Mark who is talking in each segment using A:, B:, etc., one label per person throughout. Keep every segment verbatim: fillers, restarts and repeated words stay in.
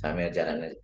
A: Sambil jalan aja.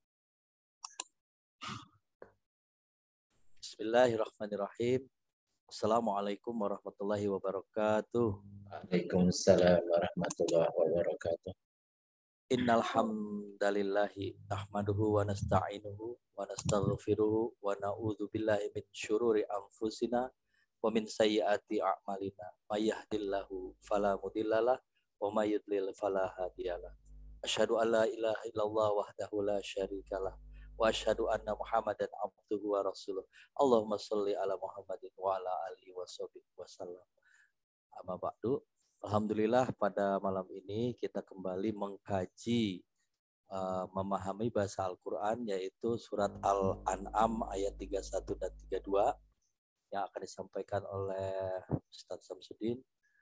B: Bismillahirrahmanirrahim. Assalamualaikum warahmatullahi wabarakatuh.
A: Waalaikumsalam warahmatullahi wabarakatuh.
B: Innal hamdalillahi nahmaduhu wa nasta'inuhu wa nastaghfiruhu wa na'udzu billahi min syururi anfusina wa min sayyiati a'malina. May yahdihillahu fala mudhillalah wa may yudlil fala hadiyalah. Asyhadu an la ilaha illallah wahdahu la syarikalah wa asyhadu anna Muhammadan abduhu wa rasuluh. Allahumma shalli ala Muhammadin wa ala alihi washabihi wasallam. Amma ba'du. Alhamdulillah pada malam ini kita kembali mengkaji uh, memahami bahasa Al-Qur'an, yaitu surat Al-An'am ayat tiga puluh satu dan tiga puluh dua yang akan disampaikan oleh Ustaz Samsudin.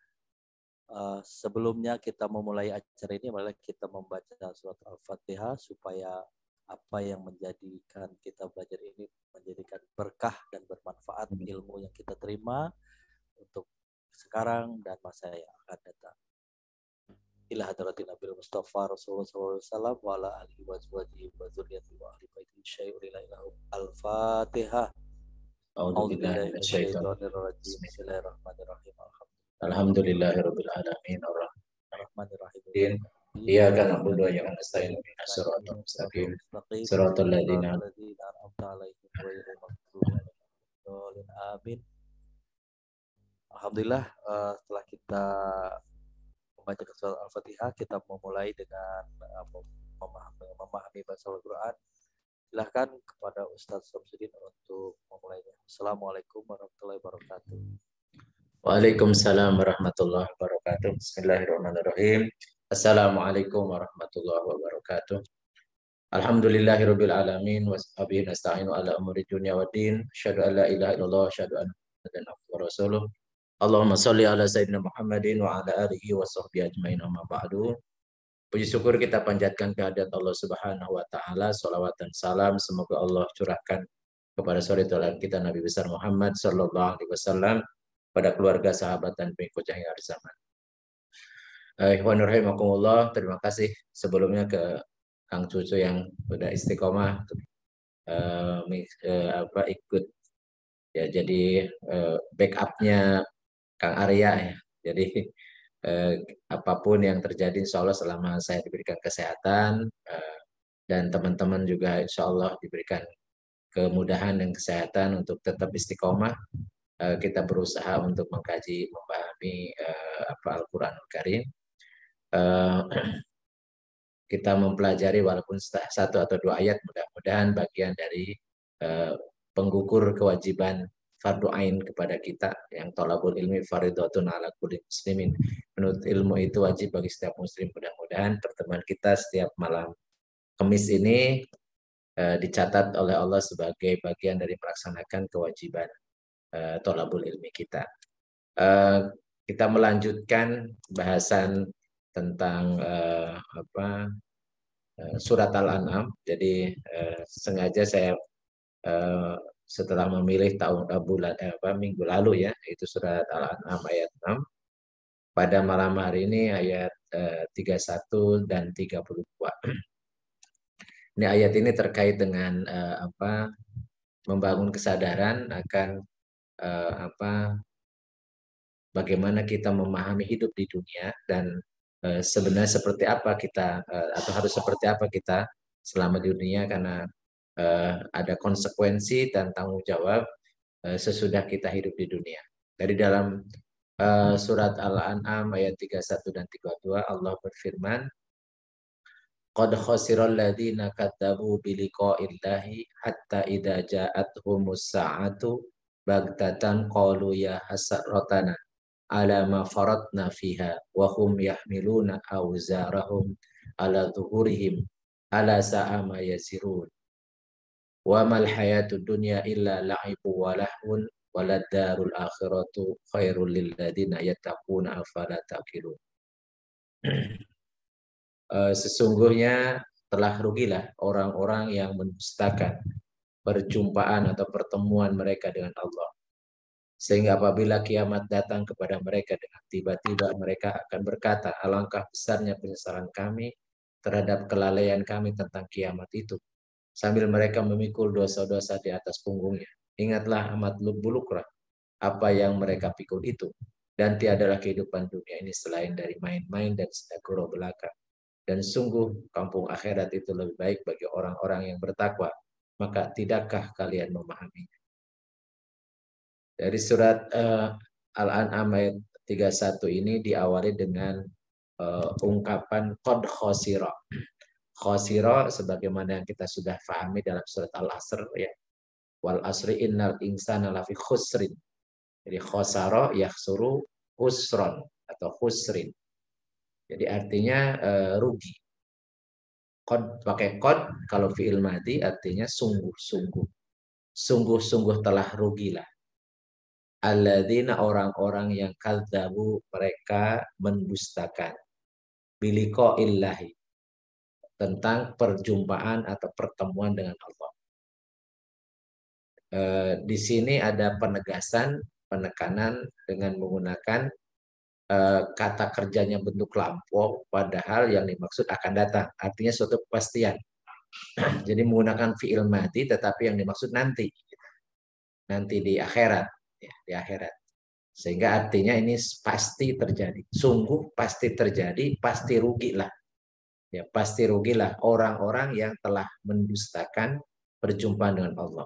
B: Uh, sebelumnya kita memulai acara ini, adalah kita membaca surat Al-Fatihah supaya apa yang menjadikan kita belajar ini menjadikan berkah dan bermanfaat ilmu yang kita terima untuk sekarang dan masa yang akan datang. Ila hadratin Nabi Mustafa Rasulullah sallallahu alaihi wasallam wa ala alihi wa sahbihi wa dzurriyyati wa ahli baiti syai'ul ilahu. Al-Fatihah.
A: A'udzu billahi minasyaitonir
B: rajim. Bismillahirrahmanirrahim.
A: Alhamdulillahirabbil alamin
B: Arrahmanirrahim.
A: Iyyaka na'budu wa iyyaka nasta'in ihdinas siratal mustaqim siratal ladzina
B: an'amta 'alaihim ghairil maghdubi 'alaihim. Amin. Alhamdulillah, uh, setelah kita membaca surat Al-Fatihah, kita memulai dengan uh, memahami, memahami bahasa Al-Quran. Silahkan kepada Ustaz Samsudin untuk memulainya. Assalamualaikum warahmatullahi wabarakatuh.
A: Waalaikumsalam warahmatullahi wabarakatuh. Bismillahirrahmanirrahim. Assalamualaikum warahmatullahi wabarakatuh. Alhamdulillahirabbil alamin wasbihi nasta'inu ala umuri dunya waddin. Asyhadu an la ilaha illallah wa asyhadu anna Muhammadan abduhu wa rasuluh. Allahumma sholli ala sayyidina Muhammadin wa ala alihi wa sahbihi ajmain, amma ba'du. Puji syukur kita panjatkan kehadirat Allah Subhanahu wa taala, salawat dan salam semoga Allah curahkan kepada suri teladan kita Nabi besar Muhammad sallallahu alaihi wasallam, pada keluarga, sahabat dan pengikut yang akhir zaman. Ikhwan rahimakumullah, terima kasih sebelumnya ke Kang Cucu yang sudah istiqomah uh, uh, apa ikut ya jadi uh, backupnya Kang Arya ya. Jadi eh, apapun yang terjadi insya Allah selama saya diberikan kesehatan eh, dan teman-teman juga insya Allah diberikan kemudahan dan kesehatan untuk tetap istiqomah, eh, kita berusaha untuk mengkaji, memahami eh, apa Al-Quranul Karim. Eh, kita mempelajari walaupun satu atau dua ayat, mudah-mudahan bagian dari eh, penggugur kewajiban fardu ain kepada kita, yang thalabul ilmi fardhatun ala kulli muslimin. Menuntut ilmu itu wajib bagi setiap muslim. Mudah-mudahan pertemuan kita setiap malam Kamis ini eh, dicatat oleh Allah sebagai bagian dari melaksanakan kewajiban eh, thalabul ilmi kita. Eh, kita melanjutkan bahasan tentang eh, apa eh, surat Al-An'am. Jadi eh, sengaja saya eh, setelah memilih tahun uh, bulan eh, apa minggu lalu ya, itu surat Al-An'am ayat enam. Pada malam hari ini ayat uh, tiga puluh satu dan tiga puluh dua. Ini ayat ini terkait dengan uh, apa membangun kesadaran akan uh, apa bagaimana kita memahami hidup di dunia dan uh, sebenarnya seperti apa kita uh, atau harus seperti apa kita selama di dunia, karena uh, ada konsekuensi dan tanggung jawab sesudah kita hidup di dunia. Dari dalam uh, surat Al-An'am ayat tiga puluh satu dan tiga puluh dua Allah berfirman, qad khasiral ladzina kadzabu biliqa'illahi hatta idza ja'atuhumus sa'atu baghtatan qalu ya hasratana ala ma faratna fiha wa hum yahmiluna awzarahum ala zuhurihim ala sa'a ma yazirun. Wa mal hayatud dunya illa la'ibu wa lahun waladdarul akhiratu khairul lil ladzina yattaquna afala taqilun. Sesungguhnya telah rugilah orang-orang yang mendustakan perjumpaan atau pertemuan mereka dengan Allah, sehingga apabila kiamat datang kepada mereka dengan tiba-tiba mereka akan berkata, alangkah besarnya penyesalan kami terhadap kelalaian kami tentang kiamat itu, sambil mereka memikul dosa-dosa di atas punggungnya. Ingatlah amat buluklah apa yang mereka pikul itu, dan tiadalah kehidupan dunia ini selain dari main-main dan sedekah belaka. Dan sungguh kampung akhirat itu lebih baik bagi orang-orang yang bertakwa. Maka tidakkah kalian memahaminya? Dari surat uh, Al-An'am ayat tiga puluh satu ini diawali dengan uh, ungkapan qad khosira. Khosira sebagaimana yang kita sudah pahami dalam surat Al-Asr, ya. Wal asri innal insana lafi khusrin. Jadi khosara yakhsuru khusron atau khusrin. Jadi artinya uh, rugi. Qad pakai qad kalau fi'il madi artinya sungguh-sungguh. Sungguh-sungguh telah rugilah. Alladzina orang-orang yang kadzabu mereka mendustakan biliqo illahi tentang perjumpaan atau pertemuan dengan Allah. E, di sini ada penegasan, penekanan dengan menggunakan e, kata kerjanya bentuk lampau, padahal yang dimaksud akan datang, artinya suatu kepastian. Jadi menggunakan fi'il madi, tetapi yang dimaksud nanti, nanti di akhirat, ya, di akhirat. Sehingga artinya ini pasti terjadi, sungguh pasti terjadi, pasti rugilah. Ya, pasti rugilah orang-orang yang telah mendustakan perjumpaan dengan Allah.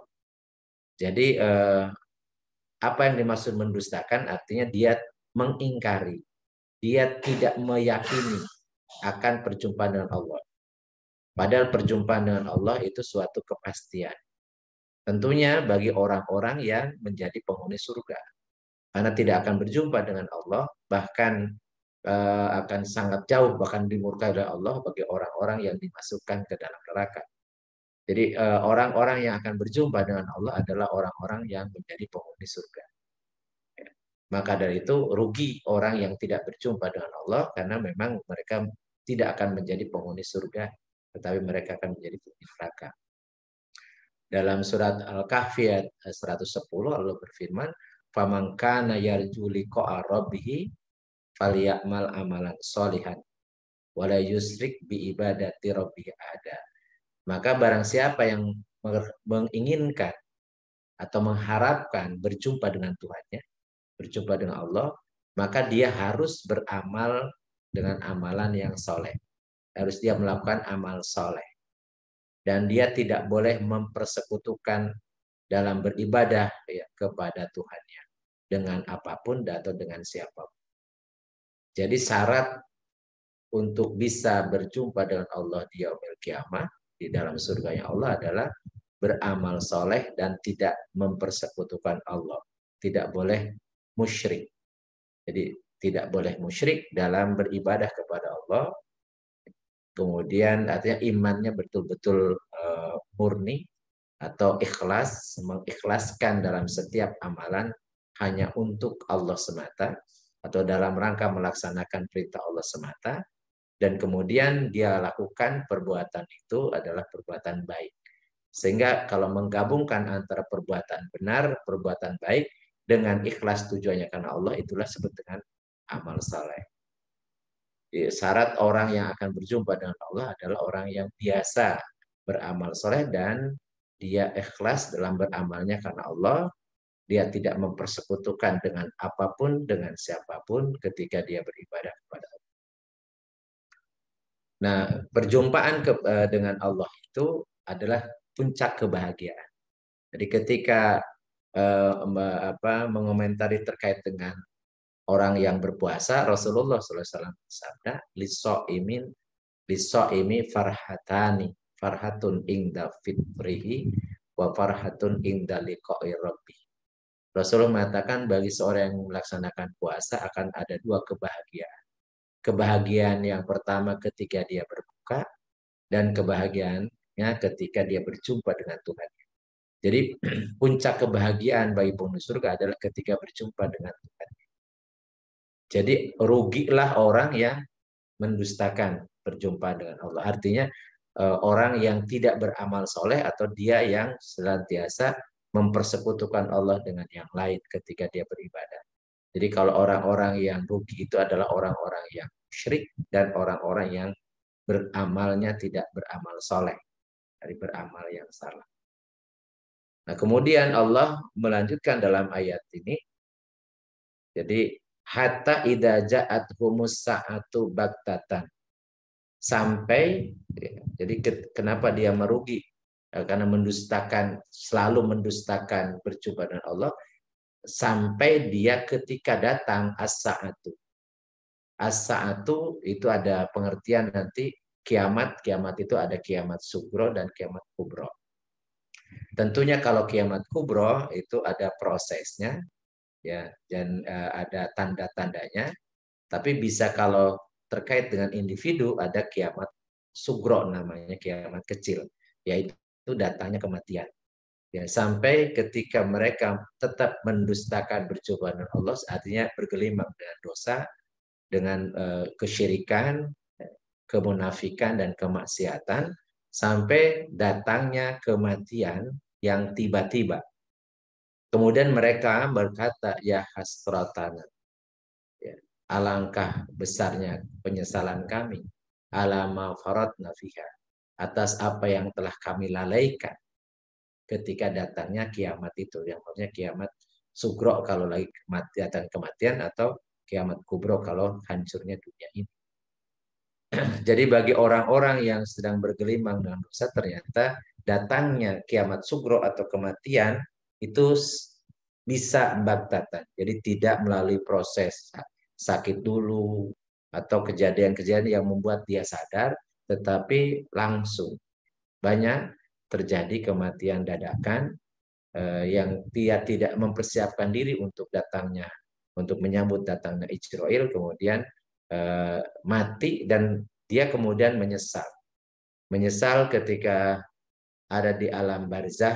A: Jadi eh, apa yang dimaksud mendustakan artinya dia mengingkari, dia tidak meyakini akan perjumpaan dengan Allah. Padahal perjumpaan dengan Allah itu suatu kepastian. Tentunya bagi orang-orang yang menjadi penghuni surga. Karena tidak akan berjumpa dengan Allah, bahkan uh, akan sangat jauh, bahkan dimurkai oleh Allah bagi orang-orang yang dimasukkan ke dalam neraka. Jadi orang-orang uh, yang akan berjumpa dengan Allah adalah orang-orang yang menjadi penghuni surga. Ya. Maka dari itu rugi orang yang tidak berjumpa dengan Allah, karena memang mereka tidak akan menjadi penghuni surga, tetapi mereka akan menjadi penghuni neraka. Dalam surat Al-Kahfi ayat seratus sepuluh Allah berfirman, "Faman kana yarju liqa'a rabbih falyamal amalan sholihan wala yusrik bi ibadati rabbih ada." Maka barang siapa yang menginginkan atau mengharapkan berjumpa dengan Tuhannya, berjumpa dengan Allah, maka dia harus beramal dengan amalan yang soleh. Harus dia melakukan amal soleh. Dan dia tidak boleh mempersekutukan dalam beribadah ya, kepada Tuhannya dengan apapun atau dengan siapapun. Jadi syarat untuk bisa berjumpa dengan Allah di yaumil kiamah, di dalam surganya Allah adalah beramal soleh dan tidak mempersekutukan Allah. Tidak boleh musyrik. Jadi tidak boleh musyrik dalam beribadah kepada Allah. Kemudian artinya imannya betul-betul uh, murni atau ikhlas, mengikhlaskan dalam setiap amalan hanya untuk Allah semata atau dalam rangka melaksanakan perintah Allah semata, dan kemudian dia lakukan perbuatan itu adalah perbuatan baik. Sehingga kalau menggabungkan antara perbuatan benar, perbuatan baik dengan ikhlas tujuannya karena Allah, itulah disebut dengan amal saleh. Syarat orang yang akan berjumpa dengan Allah adalah orang yang biasa beramal soleh dan dia ikhlas dalam beramalnya karena Allah. Dia tidak mempersekutukan dengan apapun, dengan siapapun ketika dia beribadah kepada Allah. Nah, perjumpaan ke, dengan Allah itu adalah puncak kebahagiaan. Jadi ketika eh, apa, mengomentari terkait dengan orang yang berpuasa, Rasulullah shallallahu alaihi wasallam bersabda, "Liso'imin liso'imi farhatani, farhatun ingda fitrihi, wa farhatun ingda liqa'i rabbi." Rasulullah mengatakan bagi seorang yang melaksanakan puasa akan ada dua kebahagiaan. Kebahagiaan yang pertama ketika dia berbuka, dan kebahagiaannya ketika dia berjumpa dengan Tuhan. Jadi puncak kebahagiaan bagi penghuni surga adalah ketika berjumpa dengan Tuhan. Jadi rugilah orang yang mendustakan berjumpa dengan Allah. Artinya orang yang tidak beramal soleh atau dia yang senantiasa mempersekutukan Allah dengan yang lain ketika dia beribadah. Jadi kalau orang-orang yang rugi itu adalah orang-orang yang musyrik dan orang-orang yang beramalnya tidak beramal soleh, dari beramal yang salah. Nah, kemudian Allah melanjutkan dalam ayat ini, jadi hatta idza ja'athumus sa'atu baktatan, sampai ya, jadi ke, kenapa dia merugi? Karena mendustakan, selalu mendustakan berjumpa dengan Allah, sampai dia ketika datang as-sa'atu. As-sa'atu itu ada pengertian nanti kiamat, kiamat itu ada kiamat sugro dan kiamat kubro. Tentunya kalau kiamat kubro itu ada prosesnya, ya, dan uh, ada tanda-tandanya. Tapi bisa kalau terkait dengan individu ada kiamat sugro, namanya kiamat kecil, yaitu datangnya kematian. Ya, sampai ketika mereka tetap mendustakan berjumpa dengan Allah, artinya bergelimang dengan dosa, dengan uh, kesyirikan, kemunafikan dan kemaksiatan, sampai datangnya kematian yang tiba-tiba. Kemudian mereka berkata, ya hasratana, ya, alangkah besarnya penyesalan kami, alama faradna fiha, atas apa yang telah kami lalaikan ketika datangnya kiamat itu. Yang maksudnya kiamat sugro kalau lagi kematian, datang kematian, atau kiamat kubro kalau hancurnya dunia ini. Jadi bagi orang-orang yang sedang bergelimang dengan dosa, ternyata datangnya kiamat sugro atau kematian itu bisa baktatan. Jadi tidak melalui proses sakit dulu atau kejadian-kejadian yang membuat dia sadar, tetapi langsung. Banyak terjadi kematian dadakan eh, yang dia tidak mempersiapkan diri untuk datangnya, untuk menyambut datangnya Ijroil, kemudian eh, mati, dan dia kemudian menyesal. Menyesal ketika ada di alam barzah,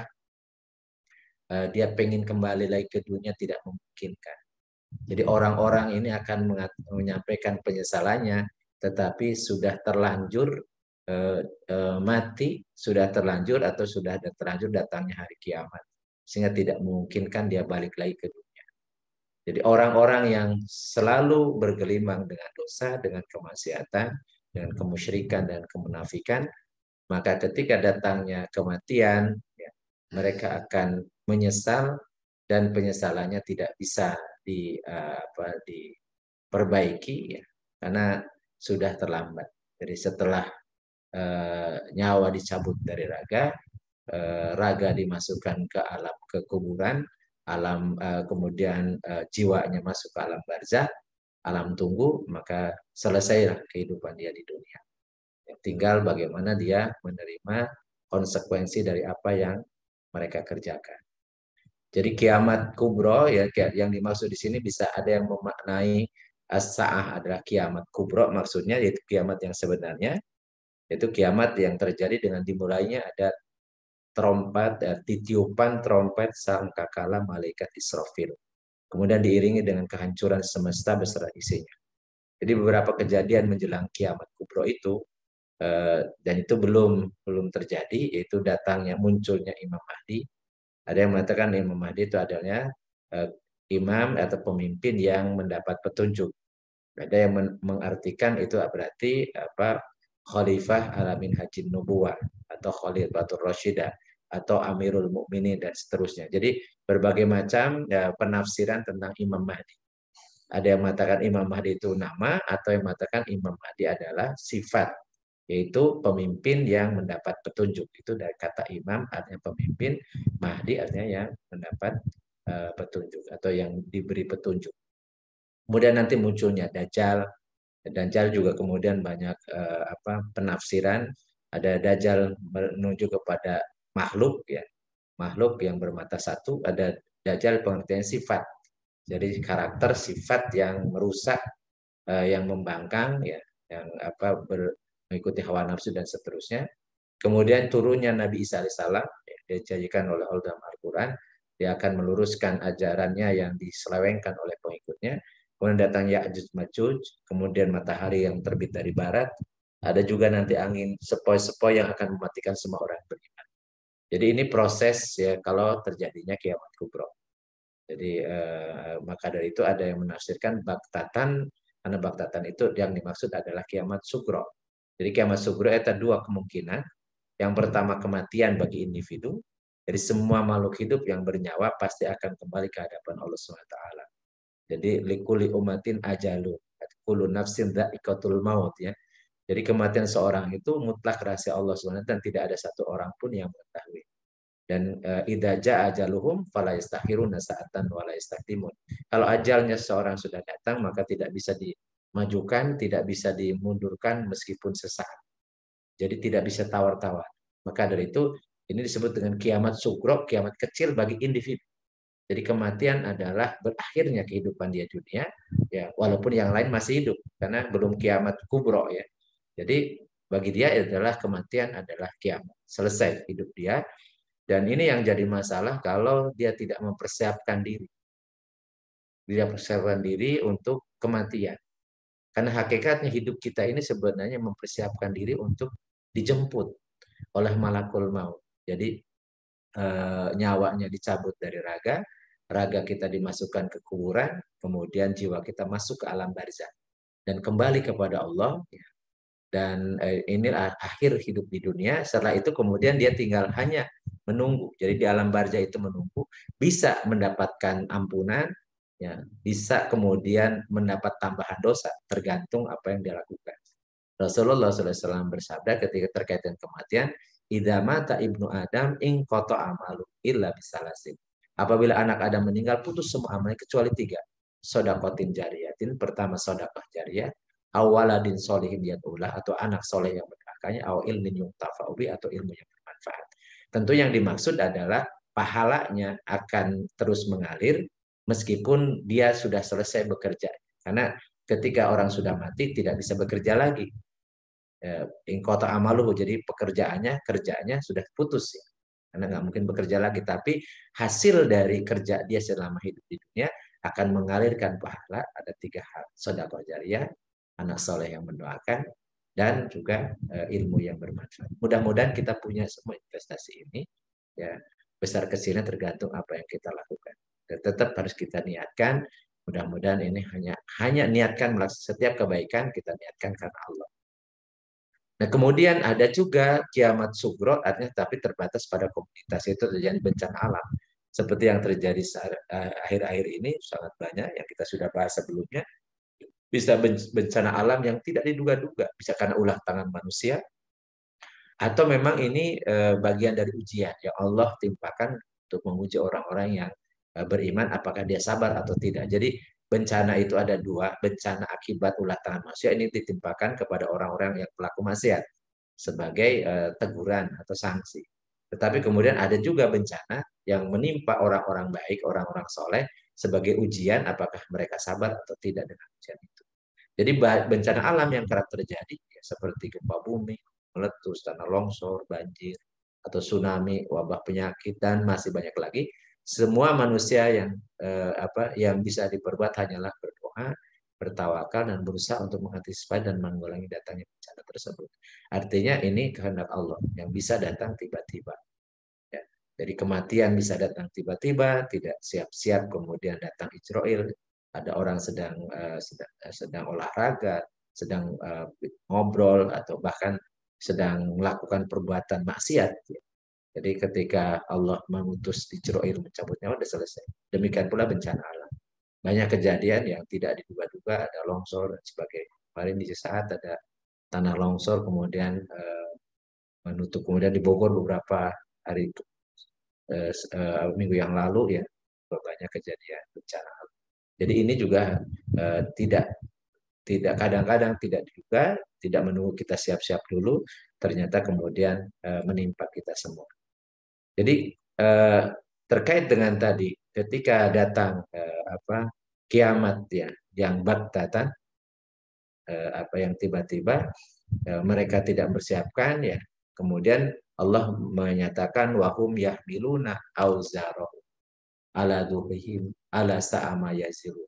A: eh, dia pengen kembali lagi ke dunia, tidak memungkinkan. Jadi orang-orang ini akan menyampaikan penyesalannya, tetapi sudah terlanjur eh, eh, mati, sudah terlanjur atau sudah terlanjur datangnya hari kiamat, sehingga tidak memungkinkan dia balik lagi ke dunia. Jadi orang-orang yang selalu bergelimang dengan dosa, dengan kemaksiatan, dengan kemusyrikan dan kemunafikan, maka ketika datangnya kematian, ya, mereka akan menyesal, dan penyesalannya tidak bisa di uh, apa diperbaiki, ya, karena sudah terlambat. Jadi setelah uh, nyawa dicabut dari raga, uh, raga dimasukkan ke alam kekuburan, alam uh, kemudian uh, jiwanya masuk ke alam barzah, alam tunggu, maka selesailah kehidupan dia di dunia. Ya, tinggal bagaimana dia menerima konsekuensi dari apa yang mereka kerjakan. Jadi kiamat kubro, ya, yang dimaksud di sini bisa ada yang memaknai as-sa'ah adalah kiamat kubro, maksudnya yaitu kiamat yang sebenarnya, yaitu kiamat yang terjadi dengan dimulainya ada trompet, titiupan trompet sangkakala malaikat Israfil. Kemudian diiringi dengan kehancuran semesta beserta isinya. Jadi beberapa kejadian menjelang kiamat kubro itu, eh, dan itu belum belum terjadi, yaitu datangnya munculnya Imam Mahdi. Ada yang mengatakan Imam Mahdi itu adalah eh, imam atau pemimpin yang mendapat petunjuk. Ada yang mengartikan itu berarti apa, Khalifah Alamin Hajin Nubuwah atau Khalifatul Rasyidah atau Amirul Mukminin dan seterusnya. Jadi berbagai macam ya, penafsiran tentang Imam Mahdi. Ada yang mengatakan Imam Mahdi itu nama, atau yang mengatakan Imam Mahdi adalah sifat, yaitu pemimpin yang mendapat petunjuk. Itu dari kata imam artinya pemimpin, Mahdi artinya yang mendapat uh, petunjuk atau yang diberi petunjuk. Kemudian nanti munculnya Dajjal. Dajjal juga kemudian banyak uh, apa penafsiran. Ada Dajjal menuju kepada makhluk, ya, makhluk yang bermata satu. Ada Dajjal pengertian sifat. Jadi karakter sifat yang merusak, uh, yang membangkang, ya, yang apa ber, mengikuti hawa nafsu dan seterusnya. Kemudian turunnya Nabi Isa alaihissalam, ya, dijanjikan oleh Allah dalam Al-Quran, dia akan meluruskan ajarannya yang diselewengkan oleh pengikutnya. Kemudian datang Ya'juj Ma'juj, kemudian matahari yang terbit dari barat, ada juga nanti angin sepoi-sepoi yang akan mematikan semua orang beriman. Jadi ini proses, ya, kalau terjadinya kiamat kubro. Jadi eh, maka dari itu ada yang menafsirkan baktatan, karena baktatan itu yang dimaksud adalah kiamat sugro. Jadi kiamat sugro itu dua kemungkinan. Yang pertama kematian bagi individu. Jadi semua makhluk hidup yang bernyawa pasti akan kembali ke hadapan Allah subhanahu wa taala. Jadi likuli umatin ajalu. Kullu nafsin dha'iqatul maut ya. Jadi kematian seorang itu mutlak rahasia Allah subhanahu wa taala dan tidak ada satu orang pun yang mengetahui. Dan idza jaa ajaluhum fala yastakhiruna sa'atan wa la yastaqdimun. Kalau ajalnya seseorang sudah datang maka tidak bisa dimajukan, tidak bisa dimundurkan meskipun sesaat. Jadi tidak bisa tawar-tawar. Maka dari itu ini disebut dengan kiamat sugro, kiamat kecil bagi individu. Jadi kematian adalah berakhirnya kehidupan dia dunia, ya walaupun yang lain masih hidup karena belum kiamat kubro ya. Jadi bagi dia adalah kematian adalah kiamat, selesai hidup dia. Dan ini yang jadi masalah kalau dia tidak mempersiapkan diri. Dia mempersiapkan diri untuk kematian. Karena hakikatnya hidup kita ini sebenarnya mempersiapkan diri untuk dijemput oleh malakul maut. Jadi eh, nyawanya dicabut dari raga, raga kita dimasukkan ke kuburan, kemudian jiwa kita masuk ke alam barzah dan kembali kepada Allah. Dan eh, inilah akhir hidup di dunia. Setelah itu kemudian dia tinggal hanya menunggu. Jadi di alam barzah itu menunggu, bisa mendapatkan ampunan, ya, bisa kemudian mendapat tambahan dosa, tergantung apa yang dia lakukan. Rasulullah shallallahu alaihi wasallam bersabda ketika terkait dengan kematian, idza mata ibnu Adam in qata amalu illa bisalasin. Apabila anak Adam meninggal, putus semua amalnya kecuali tiga. Sodakotin jariyatin, pertama sodakah jariyah, awaladin solihin yadullah, atau anak soleh yang mendoakannya, aw ilmin yuntafa'ubi, atau ilmu yang bermanfaat. Tentu yang dimaksud adalah pahalanya akan terus mengalir meskipun dia sudah selesai bekerja. Karena ketika orang sudah mati tidak bisa bekerja lagi. In kota amaluhu, jadi pekerjaannya kerjaannya sudah putus ya. Karena nggak mungkin bekerja lagi, tapi hasil dari kerja dia selama hidup di dunia akan mengalirkan pahala. Ada tiga hal: sedekah jariyah, anak soleh yang mendoakan, dan juga uh, ilmu yang bermanfaat. Mudah-mudahan kita punya semua investasi ini, ya besar kecilnya tergantung apa yang kita lakukan. Dan tetap harus kita niatkan. Mudah-mudahan ini hanya hanya niatkan setiap kebaikan kita niatkan karena Allah. Nah, kemudian ada juga kiamat sugro, artinya tapi terbatas pada komunitas, itu terjadi bencana alam. Seperti yang terjadi akhir-akhir ini sangat banyak yang kita sudah bahas sebelumnya. Bisa bencana alam yang tidak diduga-duga, bisa karena ulah tangan manusia, atau memang ini bagian dari ujian yang Allah timpakan untuk menguji orang-orang yang beriman apakah dia sabar atau tidak. Jadi bencana itu ada dua, bencana akibat ulah tangan manusia ini ditimpakan kepada orang-orang yang pelaku maksiat sebagai uh, teguran atau sanksi. Tetapi kemudian ada juga bencana yang menimpa orang-orang baik, orang-orang soleh sebagai ujian apakah mereka sabar atau tidak dengan ujian itu. Jadi bencana alam yang kerap terjadi ya, seperti gempa bumi, meletus, tanah longsor, banjir, atau tsunami, wabah penyakit, dan masih banyak lagi. Semua manusia yang eh, apa yang bisa diperbuat hanyalah berdoa, bertawakal, dan berusaha untuk mengantisipasi dan mengulangi datangnya bencana tersebut. Artinya ini kehendak Allah yang bisa datang tiba-tiba. Ya. Jadi kematian bisa datang tiba-tiba, tidak siap-siap, kemudian datang Israel. Ada orang sedang uh, sedang, sedang olahraga, sedang uh, ngobrol, atau bahkan sedang melakukan perbuatan maksiat. Ya. Jadi ketika Allah mengutus Israel mencabut nyawa, sudah selesai. Demikian pula bencana alam. Banyak kejadian yang tidak diduga-duga, ada longsor dan sebagainya. Kemarin di saat ada tanah longsor, kemudian uh, menutup, kemudian di Bogor beberapa hari uh, uh, minggu yang lalu ya banyak kejadian bencana alam. Jadi ini juga uh, tidak tidak kadang-kadang tidak diduga, tidak menunggu kita siap-siap dulu, ternyata kemudian uh, menimpa kita semua. Jadi uh, terkait dengan tadi ketika datang uh, apa kiamat ya yang baktatan, uh, apa yang tiba-tiba uh, mereka tidak mempersiapkan ya, kemudian Allah menyatakan wahum yahmiluna auzarahum ala dhuhrihim ala sa'ama yaziru.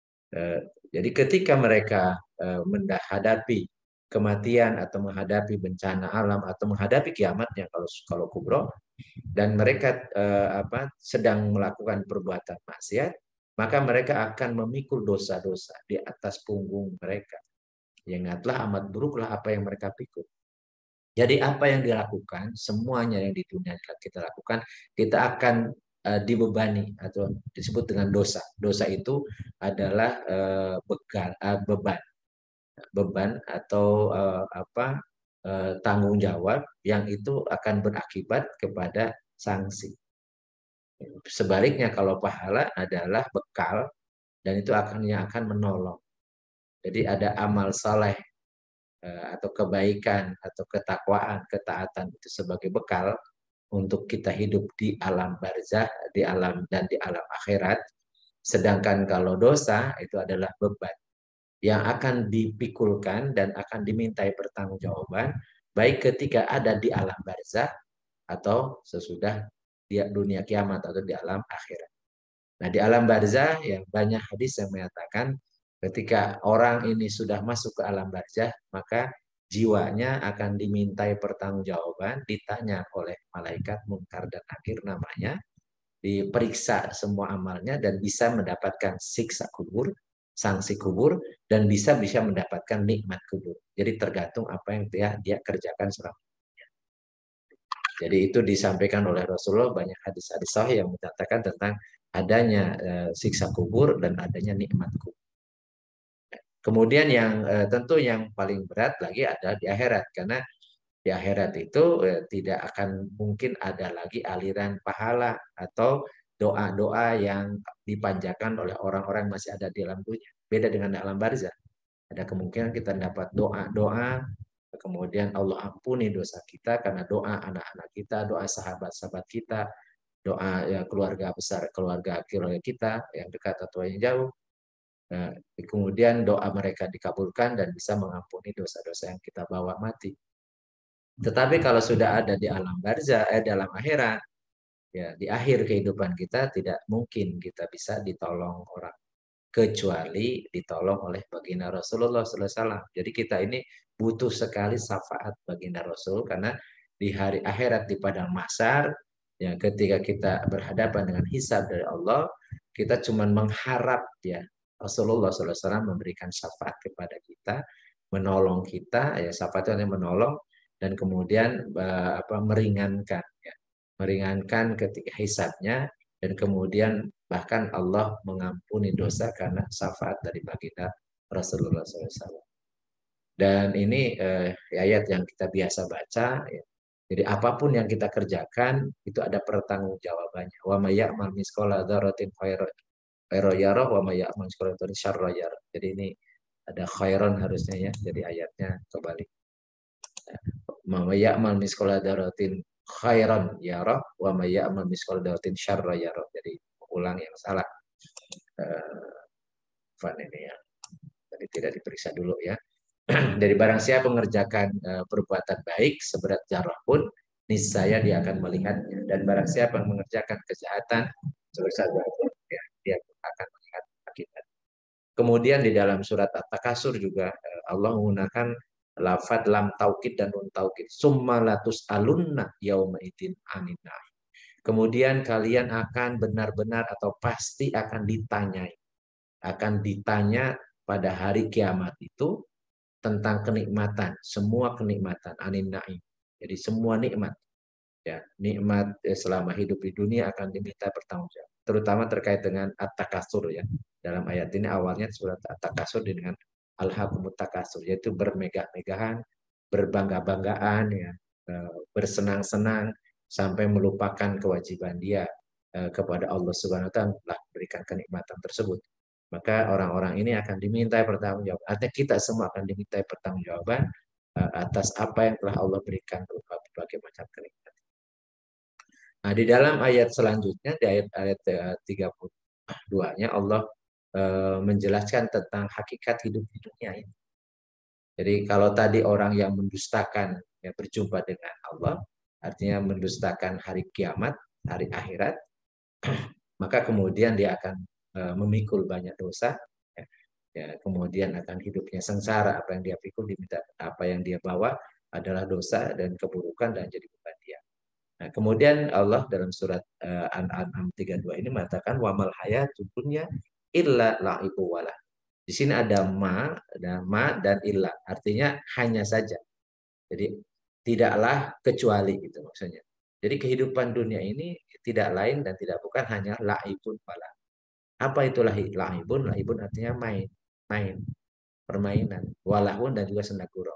A: Jadi ketika mereka menghadapi kematian atau menghadapi bencana alam atau menghadapi kiamatnya kalau kalau kubro, dan mereka apa sedang melakukan perbuatan maksiat, maka mereka akan memikul dosa-dosa di atas punggung mereka. Ya, ingatlah amat buruklah apa yang mereka pikul. Jadi apa yang dilakukan, semuanya yang di dunia kita lakukan, kita akan uh, dibebani atau disebut dengan dosa. Dosa itu adalah uh, begal, uh, beban, beban atau uh, apa uh, tanggung jawab yang itu akan berakibat kepada sanksi. Sebaliknya kalau pahala adalah bekal dan itu akan yang akan menolong. Jadi ada amal saleh atau kebaikan atau ketakwaan, ketaatan itu sebagai bekal untuk kita hidup di alam barzah, di alam dan di alam akhirat. Sedangkan kalau dosa itu adalah beban yang akan dipikulkan dan akan dimintai pertanggungjawaban baik ketika ada di alam barzah atau sesudah di dunia kiamat atau di alam akhirat. Nah, di alam barzah ya banyak hadis yang menyatakan ketika orang ini sudah masuk ke alam barzah, maka jiwanya akan dimintai pertanggungjawaban, ditanya oleh malaikat munkar dan nakir namanya, diperiksa semua amalnya dan bisa mendapatkan siksa kubur, sanksi kubur, dan bisa bisa mendapatkan nikmat kubur. Jadi tergantung apa yang dia dia kerjakan selama. Jadi itu disampaikan oleh Rasulullah, banyak hadis-hadis sahih yang menyatakan tentang adanya uh, siksa kubur dan adanya nikmat kubur. Kemudian yang uh, tentu yang paling berat lagi ada di akhirat, karena di akhirat itu uh, tidak akan mungkin ada lagi aliran pahala atau doa-doa yang dipanjatkan oleh orang-orang yang masih ada di alam dunia. Beda dengan alam barzah. Ada kemungkinan kita dapat doa-doa, kemudian Allah ampuni dosa kita karena doa anak-anak kita, doa sahabat-sahabat kita, doa ya, keluarga besar, keluarga keluarga kita yang dekat atau yang jauh. Nah, kemudian doa mereka dikabulkan dan bisa mengampuni dosa-dosa yang kita bawa mati. Tetapi kalau sudah ada di alam barzah, eh dalam akhirat, ya di akhir kehidupan kita tidak mungkin kita bisa ditolong orang kecuali ditolong oleh baginda Rasulullah sallallahu alaihi wasallam. Jadi kita ini butuh sekali syafaat baginda Rasul karena di hari akhirat di padang mahsyar ya ketika kita berhadapan dengan hisab dari Allah, kita cuma mengharap ya Rasulullah sallallahu alaihi wasallam memberikan syafaat kepada kita, menolong kita, ya syafaat itu hanya menolong dan kemudian apa meringankan ya, meringankan ketika hisabnya dan kemudian bahkan Allah mengampuni dosa karena syafaat dari baginda Rasulullah sallallahu alaihi wasallam. Dan ini eh, ayat yang kita biasa baca. Ya. Jadi apapun yang kita kerjakan itu ada pertanggungjawabannya. Wa may ya'mal misqala dzarratin khairan yarah wa may ya'mal misqala dzarratin syarran yarah. Jadi ini ada khairan harusnya ya. Jadi ayatnya kebalik. Wa may ya'mal misqala dzarratin khairan yarah wa may ya'mal misqala dzarratin syarran yarah. Jadi ulang yang salah. Uh, ini ya. Jadi tidak diperiksa dulu ya. Dari barang siapa mengerjakan uh, perbuatan baik seberat zarah pun niscaya dia akan melihatnya, dan barang siapa yang mengerjakan kejahatan sebesar zarah pun ya, dia akan melihat akibat. Kemudian di dalam surat At-Takasur juga uh, Allah menggunakan lafaz lam taukid dan nun taukid. Summa latus alunna yauma idin aninah. Kemudian kalian akan benar-benar atau pasti akan ditanyai, akan ditanya pada hari kiamat itu tentang kenikmatan, semua kenikmatan, anin naim. Jadi semua nikmat, ya nikmat eh, selama hidup di dunia akan diminta pertanggungjawaban. Terutama terkait dengan at-takasur ya. Dalam ayat ini awalnya surat at-takasur dengan al-hakumut takasur, yaitu bermegah-megahan, berbangga-banggaan, ya, bersenang-senang sampai melupakan kewajiban dia kepada Allah Subhanahu wa taala telah berikan kenikmatan tersebut. Maka orang-orang ini akan dimintai pertanggungjawaban. Artinya kita semua akan dimintai pertanggungjawaban atas apa yang telah Allah berikan berupa berbagai macam kenikmatan. Nah, di dalam ayat selanjutnya, di ayat-ayat tiga puluh dua-nya Allah uh, menjelaskan tentang hakikat hidup di dunia ini. Jadi kalau tadi orang yang mendustakan ya, berjumpa dengan Allah, artinya mendustakan hari kiamat, hari akhirat, maka kemudian dia akan uh, memikul banyak dosa, ya, ya, kemudian akan hidupnya sengsara, apa yang dia pikul, diminta, apa yang dia bawa adalah dosa dan keburukan dan jadi beban dia. Nah, kemudian Allah dalam surat uh, An-An'am tiga puluh dua ini mengatakan wamal hayatud dunya illa la'ibu wala. Di sini ada ma, ada ma dan illa. Artinya hanya saja. Jadi tidaklah kecuali gitu maksudnya. Jadi kehidupan dunia ini tidak lain dan tidak bukan hanya laibun wala. Apa itu lahi- laibun? Laibun artinya main, main, permainan, walahun dan juga senda gurau.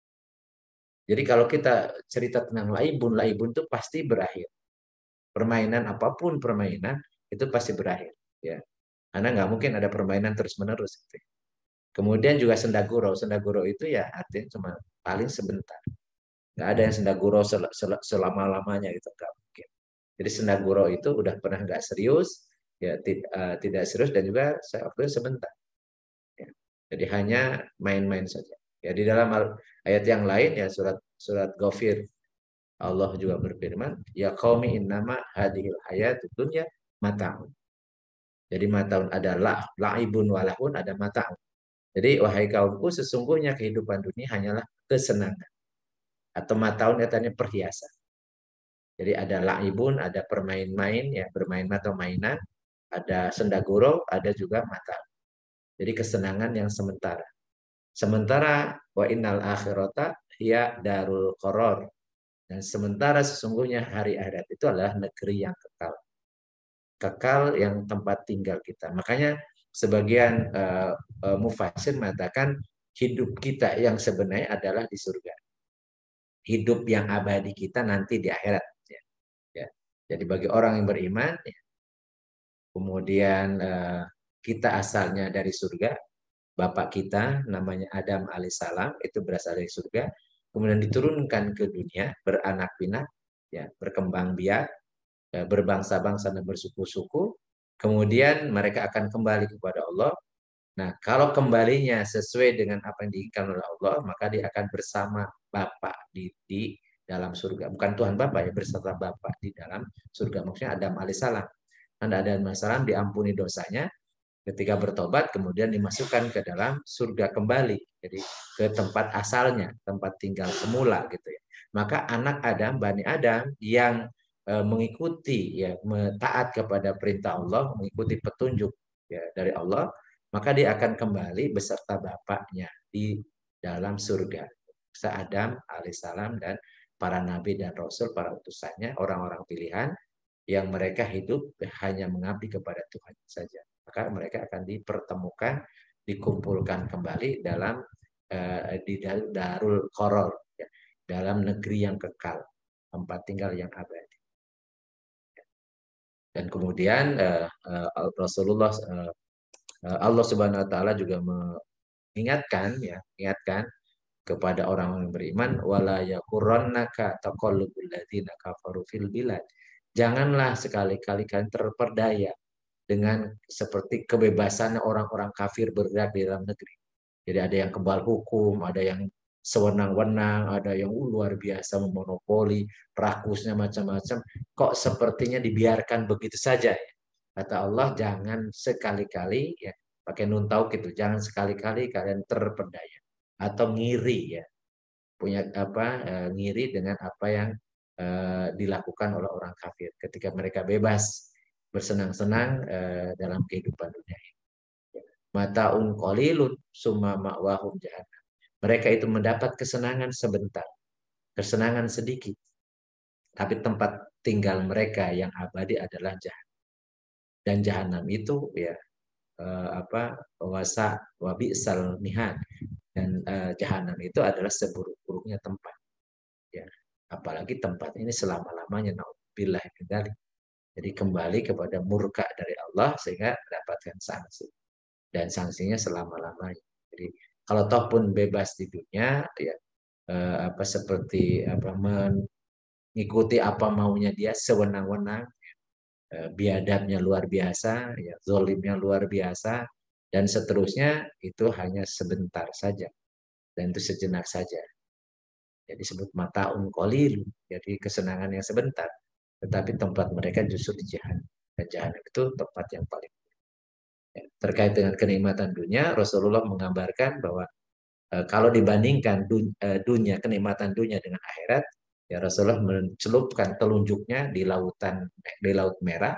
A: Jadi kalau kita cerita tentang laibun, laibun itu pasti berakhir. Permainan apapun permainan itu pasti berakhir. Ya, karena nggak mungkin ada permainan terus menerus. Gitu. Kemudian juga senda gurau, senda gurau itu ya artinya cuma paling sebentar. Nggak ada yang senda gurau sel sel selama lamanya itu nggak mungkin. Jadi senda gurau itu udah pernah nggak serius, ya uh, tidak serius dan juga waktu sebentar. Ya. Jadi hanya main-main saja. Ya di dalam ayat yang lain ya surat surat Ghafir Allah juga berfirman, ya qaumi innama hadhil hayatud dunya mata'un. Jadi mata'un ada la, laibun walahun, ada mata'un. Jadi wahai kaumku sesungguhnya kehidupan dunia hanyalah kesenangan. Atau mata'un katanya perhiasan. Jadi ada laibun, ada permain-main, ya bermain atau mainan, ada sendaguro, ada juga mata'un. Jadi kesenangan yang sementara. Sementara wa innal akhirata hiya darul qaror. Dan sementara sesungguhnya hari akhirat itu adalah negeri yang kekal. Kekal yang tempat tinggal kita. Makanya sebagian uh, uh, mufassir mengatakan hidup kita yang sebenarnya adalah di surga. Hidup yang abadi kita nanti di akhirat. Ya. Ya. Jadi bagi orang yang beriman, ya. Kemudian uh, kita asalnya dari surga, bapak kita namanya Adam alaihissalam itu berasal dari surga, kemudian diturunkan ke dunia beranak pinak, ya berkembang biak, berbangsa-bangsa dan bersuku-suku, kemudian mereka akan kembali kepada Allah. Nah, kalau kembalinya sesuai dengan apa yang diinginkan oleh Allah, maka dia akan bersama Bapa di, di dalam surga. Bukan Tuhan Bapa ya, beserta Bapa di dalam surga. Maksudnya Adam alaihissalam. Dan Adam alaihissalam diampuni dosanya, ketika bertobat kemudian dimasukkan ke dalam surga kembali, jadi ke tempat asalnya, tempat tinggal semula gitu ya. Maka anak Adam, Bani Adam yang e, mengikuti ya taat kepada perintah Allah, mengikuti petunjuk ya dari Allah, maka dia akan kembali beserta bapaknya di dalam surga. Adam alaihissalam dan para nabi dan rasul, para utusannya, orang-orang pilihan yang mereka hidup hanya mengabdi kepada Tuhan saja. Maka mereka akan dipertemukan, dikumpulkan kembali dalam uh, di Darul Qaror, ya, dalam negeri yang kekal, tempat tinggal yang abadi. Dan kemudian uh, uh, Rasulullah uh, Allah Subhanahu Wa Taala juga mengingatkan, ya, ingatkan kepada orang yang beriman, wala yakurannaka taqallubul ladzina kafaru fil bilad. Janganlah sekali-kali kalian terperdaya dengan seperti kebebasan orang-orang kafir bergerak di dalam negeri. Jadi ada yang kebal hukum, ada yang sewenang-wenang, ada yang uh, luar biasa memonopoli, rakusnya macam-macam. Kok sepertinya dibiarkan begitu saja ya? Kata Allah, jangan sekali-kali ya, pakai nun taukid itu, jangan sekali-kali kalian terperdaya atau ngiri ya. Punya apa uh, ngiri dengan apa yang uh, dilakukan oleh orang kafir ketika mereka bebas bersenang-senang uh, dalam kehidupan dunia ini. Mataun qalilun summa ma'wahum jahannam. Mereka itu mendapat kesenangan sebentar, kesenangan sedikit, tapi tempat tinggal mereka yang abadi adalah jahanam. Dan jahanam itu ya uh, apa wasa wabi'sal mihad, dan uh, jahanam itu adalah seburuk-buruknya tempat. Ya, apalagi tempat ini selama-lamanya, naudzubillah min dzalik. Jadi kembali kepada murka dari Allah sehingga mendapatkan sanksi, dan sanksinya selama-lamanya. Jadi kalau toh pun bebas di dunia ya eh, apa seperti apa mengikuti apa maunya dia sewenang-wenang, eh, biadabnya luar biasa, ya zolimnya luar biasa, dan seterusnya, itu hanya sebentar saja dan itu sejenak saja. Jadi disebut mataun qalil, jadi kesenangan yang sebentar. Tetapi tempat mereka justru di jahanam. Dan jahanam itu tempat yang paling. Ya, terkait dengan kenikmatan dunia, Rasulullah menggambarkan bahwa e, kalau dibandingkan dunia, e, dunia, kenikmatan dunia dengan akhirat, ya Rasulullah mencelupkan telunjuknya di lautan di laut merah,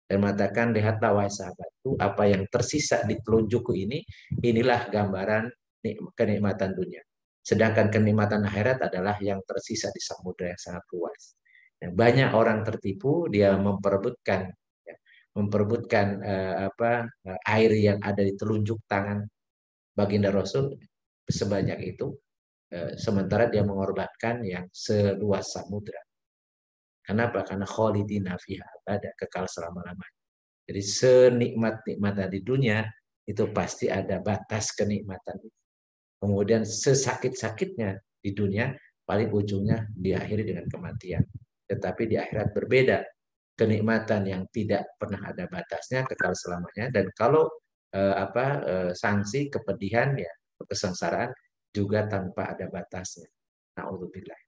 A: dan mengatakan, lihatlah wahai sahabatku, apa yang tersisa di telunjukku ini, inilah gambaran kenikmatan dunia. Sedangkan kenikmatan akhirat adalah yang tersisa di samudera yang sangat luas. Nah, banyak orang tertipu, dia memperebutkan ya, memperebutkan eh, apa eh, air yang ada di telunjuk tangan baginda Rasul sebanyak itu, eh, sementara dia mengorbankan yang seluas samudera. Kenapa? Karena khalidina fiha abada, kekal selama-lamanya. Jadi senikmat-nikmatnya di dunia itu pasti ada batas kenikmatan. Kemudian sesakit-sakitnya di dunia paling ujungnya diakhiri dengan kematian. Tetapi di akhirat berbeda. Kenikmatan yang tidak pernah ada batasnya kekal selamanya, dan kalau eh, apa eh, sanksi kepedihan ya kesengsaraan juga tanpa ada batasnya. Nauzubillah.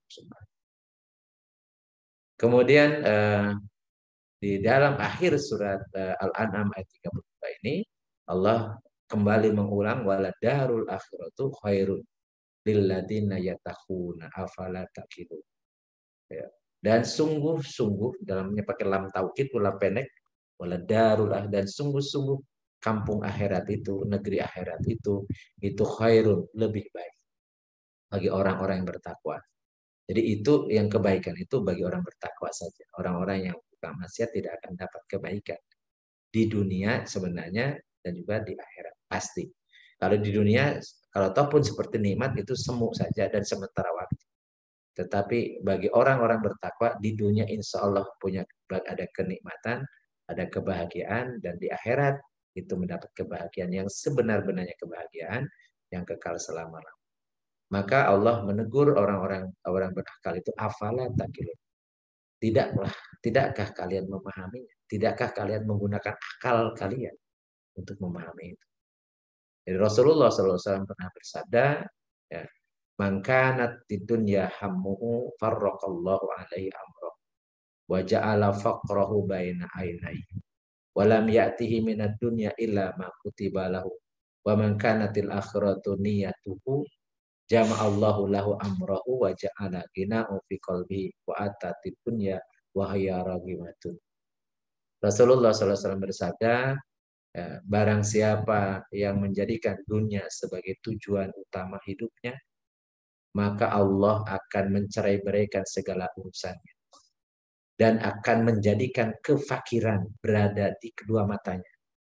A: Kemudian eh, di dalam akhir surat uh, Al-An'am ayat tiga puluh dua ini Allah kembali mengulang waladarul akhiratu khairun lilladzina yattaquna afala taqilun. Ya. Dan sungguh-sungguh dalamnya pakai lam taukid lam pendek waladarul dan sungguh-sungguh kampung akhirat itu, negeri akhirat itu itu khairun, lebih baik bagi orang-orang yang bertakwa. Jadi itu yang kebaikan itu bagi orang bertakwa saja. Orang-orang yang bukan maksiat tidak akan dapat kebaikan di dunia sebenarnya dan juga di akhirat pasti. Kalau di dunia, kalau ataupun seperti nikmat itu semu saja dan sementara waktu. Tetapi bagi orang-orang bertakwa di dunia insya Allah punya ada kenikmatan, ada kebahagiaan, dan di akhirat itu mendapat kebahagiaan yang sebenar-benarnya kebahagiaan yang kekal selama-lamanya. Maka Allah menegur orang-orang orang berakal itu, afala takilun. Tidaklah, tidakkah kalian memahaminya? Tidakkah kalian menggunakan akal kalian untuk memahami itu? Jadi Rasulullah shallallahu alaihi wasallam pernah bersabda, ya, man kanat di dunya hammuhu farraqallahu alaihi amroh wa ja'ala faqrahu baina ainaihi wa lam ya'tihi minad dunya illa ma kutiba lahu wa man kanatil akhiratu niyatuhu jama'allahu lahu amrahu wa ja'ala gina'u fi qalbi wa atatid dunya wa hiya ragimatun. Rasulullah shallallahu alaihi wasallam bersabda, ya, barang siapa yang menjadikan dunia sebagai tujuan utama hidupnya, maka Allah akan mencerai-beraikan segala urusannya dan akan menjadikan kefakiran berada di kedua matanya.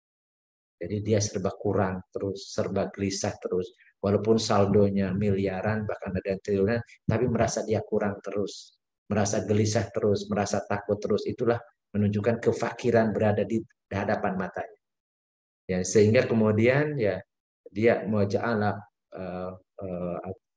A: Jadi dia serba kurang terus, serba gelisah terus. Walaupun saldonya miliaran, bahkan ada yang triliunan, tapi merasa dia kurang terus. Merasa gelisah terus, merasa takut terus. Itulah menunjukkan kefakiran berada di hadapan matanya. Ya, sehingga kemudian ya dia mau ja'ala uh, uh,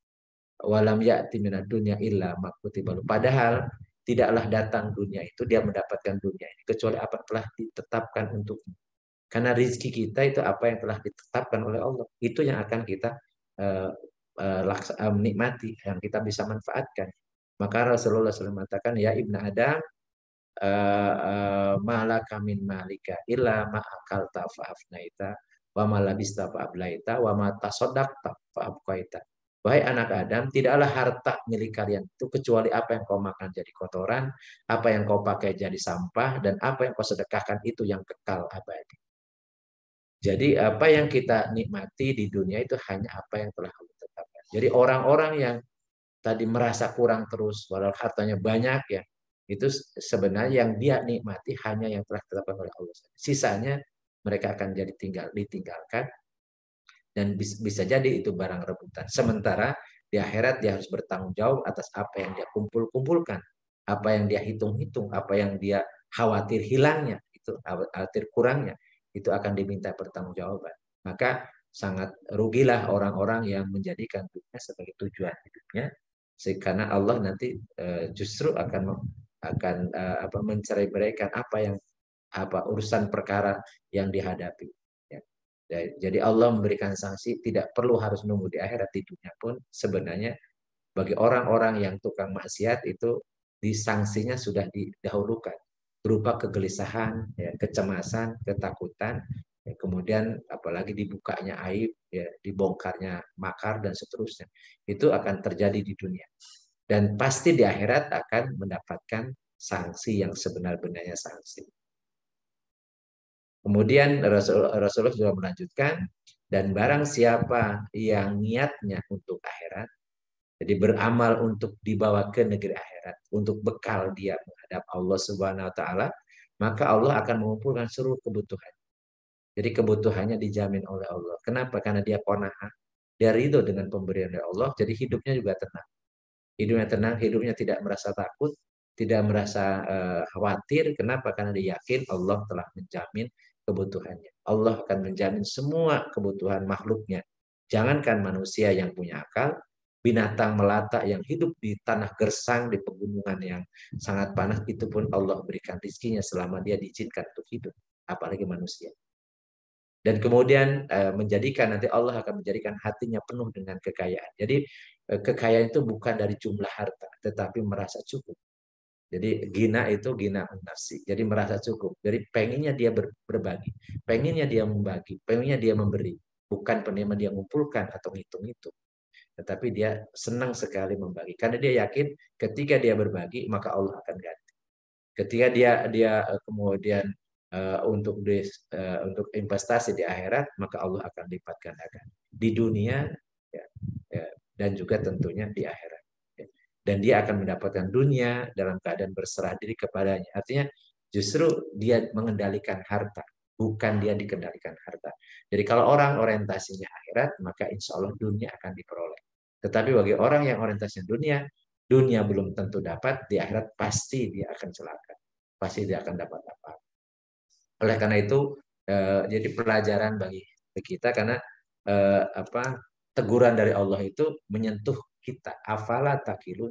A: walam ya'ti minad dunya illa ma kutiba. Padahal tidaklah datang dunia itu dia mendapatkan dunia ini kecuali apa telah ditetapkan untuknya. Karena rizki kita itu apa yang telah ditetapkan oleh Allah. Itu yang akan kita uh, uh, laksa, uh, nikmati, yang kita bisa manfaatkan. Maka Rasulullah shallallahu alaihi wasallam mengatakan, ya Ibnu Adam, uh, uh, malaka min malika illa ma akalta fa'afnaita wa ma labista fa'ablaita wa ma tasaddaqta fa'abqaita. Wahai anak Adam, tidaklah harta milik kalian itu kecuali apa yang kau makan jadi kotoran, apa yang kau pakai jadi sampah, dan apa yang kau sedekahkan itu yang kekal abadi. Jadi apa yang kita nikmati di dunia itu hanya apa yang telah Allah tetapkan. Jadi orang-orang yang tadi merasa kurang terus, walau hartanya banyak ya, itu sebenarnya yang dia nikmati hanya yang telah ditetapkan oleh Allah. Sisanya mereka akan jadi tinggal ditinggalkan dan bisa jadi itu barang rebutan. Sementara di akhirat dia harus bertanggung jawab atas apa yang dia kumpul-kumpulkan, apa yang dia hitung-hitung, apa yang dia khawatir hilangnya, itu khawatir kurangnya, itu akan diminta pertanggungjawaban. Maka sangat rugilah orang-orang yang menjadikan dunia sebagai tujuan hidupnya, karena Allah nanti uh, justru akan akan uh, apa mencerai-beraikan apa yang apa urusan perkara yang dihadapi. Ya. Jadi Allah memberikan sanksi, tidak perlu harus nunggu di akhirat, di dunia pun sebenarnya bagi orang-orang yang tukang maksiat itu disangsinya sudah didahulukan berupa kegelisahan, ya, kecemasan, ketakutan, ya, kemudian apalagi dibukanya aib, ya, dibongkarnya makar dan seterusnya. Itu akan terjadi di dunia. Dan pasti di akhirat akan mendapatkan sanksi yang sebenar-benarnya sanksi. Kemudian Rasul, Rasulullah juga melanjutkan, dan barang siapa yang niatnya untuk akhirat, jadi beramal untuk dibawa ke negeri akhirat, untuk bekal dia menghadap Allah Subhanahu wa taala, maka Allah akan mengumpulkan seluruh kebutuhan. Jadi kebutuhannya dijamin oleh Allah. Kenapa? Karena dia qanaah. Dia ridho dengan pemberian dari Allah, jadi hidupnya juga tenang. Hidupnya tenang, hidupnya tidak merasa takut, tidak merasa uh, khawatir. Kenapa? Karena dia yakin Allah telah menjamin kebutuhannya. Allah akan menjamin semua kebutuhan makhluknya. Jangankan manusia yang punya akal, binatang melata yang hidup di tanah gersang, di pegunungan yang sangat panas, itu pun Allah berikan rizkinya selama dia diizinkan untuk hidup. Apalagi manusia. Dan kemudian uh, menjadikan, nanti Allah akan menjadikan hatinya penuh dengan kekayaan. Jadi uh, kekayaan itu bukan dari jumlah harta, tetapi merasa cukup. Jadi gina itu gina nafsi. Jadi merasa cukup. Jadi pengennya dia ber, berbagi, pengennya dia membagi, pengennya dia memberi. Bukan pengennya dia mengumpulkan atau ngitung-ngitung. Tetapi dia senang sekali membagi. Karena dia yakin ketika dia berbagi, maka Allah akan ganti. Ketika dia dia kemudian uh, untuk dis, uh, untuk investasi di akhirat, maka Allah akan lipat gandakan di dunia ya, ya, dan juga tentunya di akhirat. Ya. Dan dia akan mendapatkan dunia dalam keadaan berserah diri kepadanya. Artinya justru dia mengendalikan harta, bukan dia dikendalikan harta. Jadi kalau orang orientasinya akhirat, maka insya Allah dunia akan diperoleh. Tetapi bagi orang yang orientasinya dunia, dunia belum tentu dapat, di akhirat pasti dia akan celaka. Pasti dia akan dapat apa. Oleh karena itu, eh, jadi pelajaran bagi kita, karena eh, apa teguran dari Allah itu menyentuh kita. Afala takilun,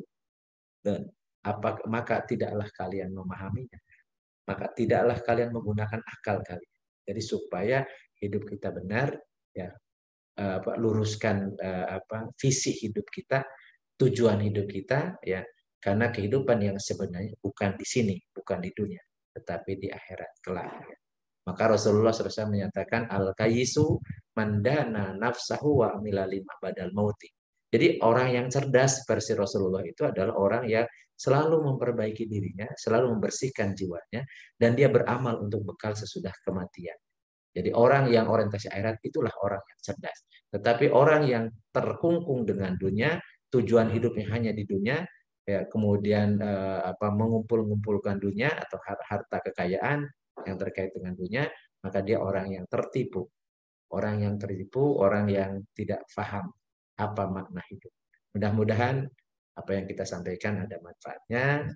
A: dan apa maka tidaklah kalian memahaminya. Maka tidaklah kalian menggunakan akal kalian. Jadi supaya hidup kita benar, ya apa, luruskan eh, apa visi hidup kita, tujuan hidup kita, ya, karena kehidupan yang sebenarnya bukan di sini, bukan di dunia, tetapi di akhirat kelak. Maka Rasulullah shallallahu alaihi wasallam menyatakan al-kayisu mandana nafsahu wa amila lima badal mauti. Jadi orang yang cerdas versi Rasulullah itu adalah orang yang selalu memperbaiki dirinya, selalu membersihkan jiwanya, dan dia beramal untuk bekal sesudah kematian. Jadi orang yang orientasi akhirat itulah orang yang cerdas. Tetapi orang yang terkungkung dengan dunia, tujuan hidupnya hanya di dunia, ya, kemudian eh, apa mengumpul-ngumpulkan dunia atau harta kekayaan yang terkait dengan dunia, maka dia orang yang tertipu. Orang yang tertipu, orang yang tidak paham apa makna hidup. Mudah-mudahan apa yang kita sampaikan ada manfaatnya.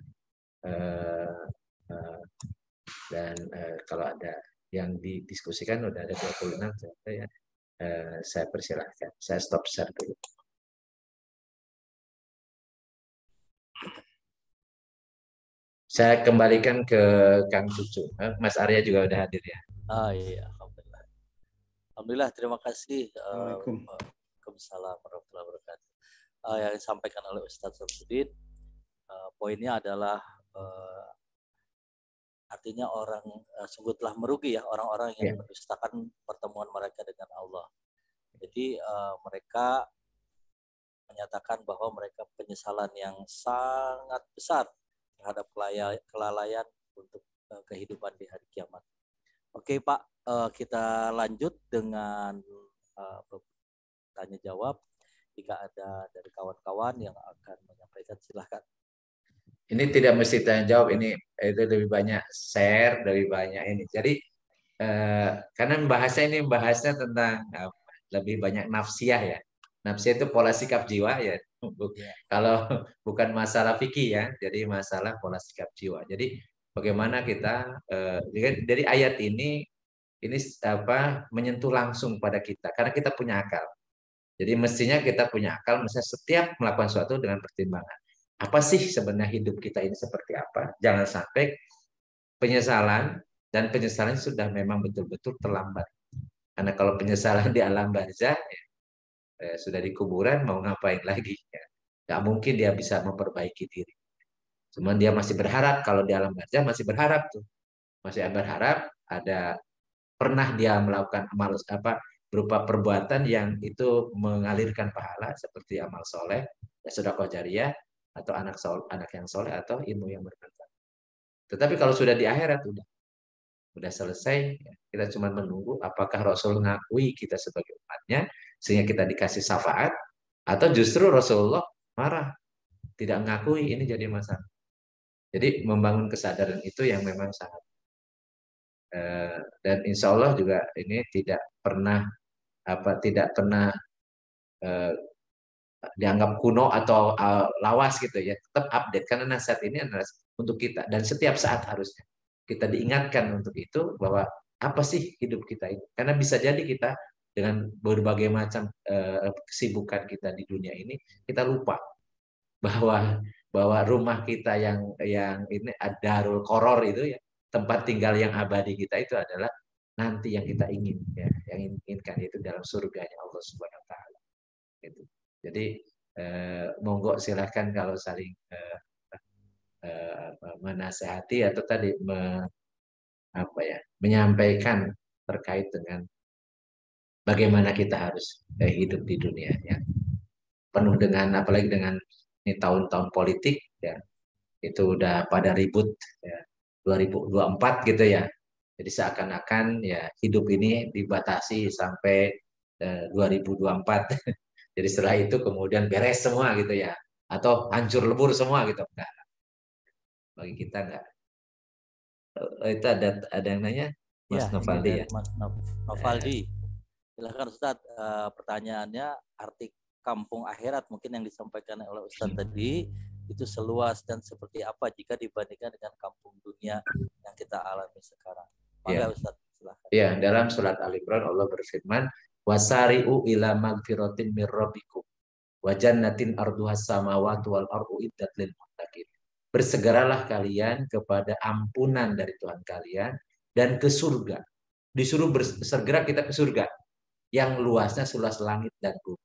A: Eh, eh, dan eh, kalau ada yang didiskusikan udah ada dua puluh enam, saya, eh, saya persilahkan. Saya stop share dulu. Saya kembalikan ke Kang Cucu. Mas Arya juga udah hadir ya.
B: Ah iya, alhamdulillah. Alhamdulillah, terima kasih.
C: Waalaikumsalam.
B: Waalaikumsalam warahmatullahi wabarakatuh. Uh, yang disampaikan oleh Ustadz Samsudin, uh, poinnya adalah uh, artinya orang uh, sungguh telah merugi ya orang-orang yang
A: Ya.
B: mendustakan pertemuan mereka dengan Allah. Jadi uh, mereka menyatakan bahwa mereka penyesalan yang sangat besar terhadap kelalaian untuk uh, kehidupan di hari kiamat. Oke Pak, uh, kita lanjut dengan uh, tanya jawab. Jika ada dari kawan-kawan yang akan menyampaikan, silahkan.
A: Ini tidak mesti tanya jawab, ini itu lebih banyak share, lebih banyak ini. Jadi eh, karena bahasa ini bahasnya tentang eh, lebih banyak nafsiyah ya. Nafsiyah itu pola sikap jiwa ya.
B: Ya.
A: Kalau bukan masalah fikih ya, jadi masalah pola sikap jiwa. Jadi bagaimana kita eh, dari ayat ini ini apa menyentuh langsung pada kita karena kita punya akal. Jadi mestinya kita punya akal, misalnya setiap melakukan sesuatu dengan pertimbangan. Apa sih sebenarnya hidup kita ini seperti apa? Jangan sampai penyesalan, dan penyesalan sudah memang betul-betul terlambat. Karena kalau penyesalan di alam barzah, ya, eh, sudah di kuburan, mau ngapain lagi? Ya. Gak mungkin dia bisa memperbaiki diri. Cuman dia masih berharap, kalau di alam barzah masih berharap tuh. Masih berharap ada pernah dia melakukan amal apa berupa perbuatan yang itu mengalirkan pahala seperti amal soleh, ya sedekah jariyah, atau anak sol, anak yang soleh, atau ilmu yang bermanfaat. Tetapi kalau sudah di akhirat udah Udah selesai, ya, kita cuma menunggu apakah Rasul ngakui kita sebagai umatnya sehingga kita dikasih syafaat, atau justru Rasulullah marah, tidak ngakui, ini jadi masalah. Jadi membangun kesadaran itu yang memang sangat eh, dan insya Allah juga ini tidak pernah apa tidak pernah eh, dianggap kuno atau uh, lawas gitu ya, tetap update karena nasihat ini adalah untuk kita dan setiap saat harusnya kita diingatkan untuk itu bahwa apa sih hidup kita ini, karena bisa jadi kita dengan berbagai macam uh, kesibukan kita di dunia ini kita lupa bahwa bahwa rumah kita yang yang ini Darul Qoror itu ya, tempat tinggal yang abadi kita itu adalah nanti yang kita ingin ya, yang inginkan itu dalam surganya Allah Subhanahu wa taala gitu. Jadi eh, monggo silahkan kalau saling eh, eh, menasehati atau tadi me, apa ya, menyampaikan terkait dengan bagaimana kita harus eh, hidup di dunia ya, penuh dengan apalagi dengan ini tahun-tahun politik ya, itu udah pada ribut ya, dua ribu dua puluh empat gitu ya. Jadi seakan-akan ya hidup ini dibatasi sampai eh, dua ribu dua puluh empat. Jadi setelah itu kemudian beres semua gitu ya, atau hancur lebur semua gitu. Enggak, bagi kita enggak. Eh, Itu ada ada yang nanya, Mas
B: Ya, ini
A: Novaldi ya.
B: dari Mas Nov-
A: Eh,
B: Novaldi. Silakan Ustadz, eh, pertanyaannya arti kampung akhirat mungkin yang disampaikan oleh Ustadz tadi itu seluas dan seperti apa jika dibandingkan dengan kampung dunia yang kita alami sekarang.
A: ya,
B: Mangga Ustadz, silakan.
A: ya dalam surat Al Imran Allah berfirman, wasari'u ila magfiratin mir rabbikum wa jannatin arduhas samawati wal ardu iddat lil muttaqin. Bersegeralah kalian kepada ampunan dari Tuhan kalian dan ke surga. Disuruh bersegera kita ke surga yang luasnya seluas langit dan bumi.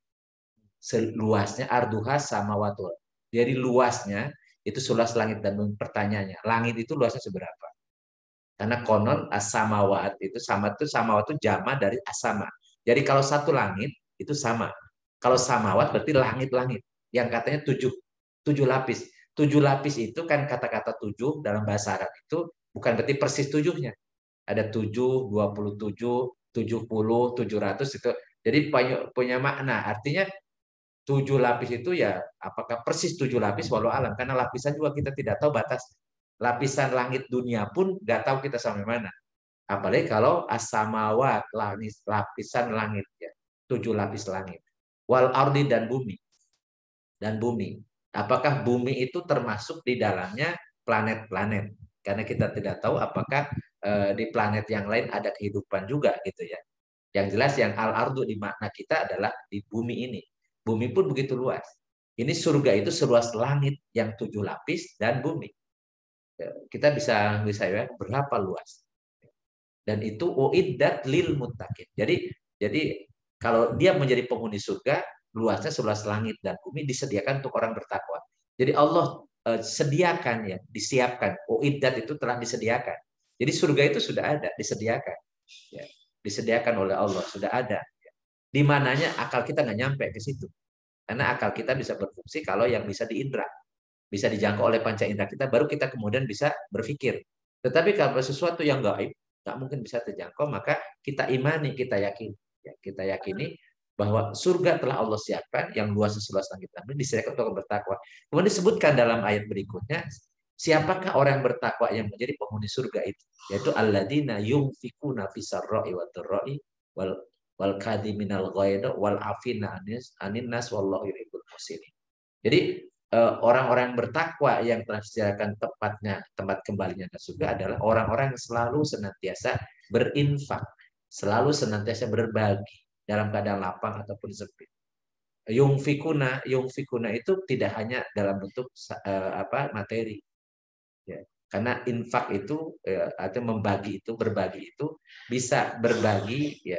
A: Seluasnya arduha sama watul. Jadi luasnya itu seluas langit dan bumi. Pertanyaannya, langit itu luasnya seberapa? Karena konon asamawat itu sama itu samawat itu jama dari asama. Jadi kalau satu langit itu sama. Kalau samawat berarti langit-langit. Yang katanya tujuh, tujuh lapis. Tujuh lapis itu kan kata-kata tujuh dalam bahasa Arab itu bukan berarti persis tujuhnya. Ada tujuh, dua puluh tujuh, tujuh puluh, tujuh ratus itu. Jadi punya, punya makna. Artinya tujuh lapis itu ya apakah persis tujuh lapis walau alam. Karena lapisan juga kita tidak tahu batas. Lapisan langit dunia pun nggak tahu kita sampai mana. Apalagi kalau asamawat, langit, lapisan langit ya. Tujuh lapis langit. Wal ardi dan bumi. Dan bumi. Apakah bumi itu termasuk di dalamnya planet-planet? Karena kita tidak tahu apakah eh, di planet yang lain ada kehidupan juga gitu ya. Yang jelas yang al-ardu di makna kita adalah di bumi ini. Bumi pun begitu luas. Ini surga itu seluas langit yang tujuh lapis dan bumi. Ya, kita bisa bisa ya berapa luas. Dan itu uiddat lil muttaqin. Jadi jadi kalau dia menjadi penghuni surga, luasnya seluas langit dan bumi disediakan untuk orang bertakwa. Jadi Allah eh, sediakan ya, disiapkan. Uiddat itu telah disediakan. Jadi surga itu sudah ada, disediakan. Ya, disediakan oleh Allah, sudah ada. Di mananya akal kita nggak nyampe ke situ. Karena akal kita bisa berfungsi kalau yang bisa diindra, bisa dijangkau oleh panca indera kita, baru kita kemudian bisa berpikir. Tetapi kalau sesuatu yang gaib, nggak mungkin bisa terjangkau, maka kita imani, kita yakini. Ya, kita yakini bahwa surga telah Allah siapkan yang luas seluas langit dan bumi disediakan untuk bertakwa. Kemudian disebutkan dalam ayat berikutnya, siapakah orang yang bertakwa yang menjadi penghuni surga itu? Yaitu alladzina yunfikuna fisarra'i wa dharra'i wal wal kadhiminal ghaidha wal afina anin nas wallahu yuhibbul muhsinin. Jadi orang-orang bertakwa yang telah disediakan tempatnya, tempat kembalinya ke surga adalah orang-orang yang selalu senantiasa berinfak, selalu senantiasa berbagi dalam keadaan lapang ataupun sempit. Yungfikuna, yungfikuna itu tidak hanya dalam bentuk uh, apa materi, ya. Karena infak itu uh, atau membagi itu, berbagi itu bisa berbagi, ya,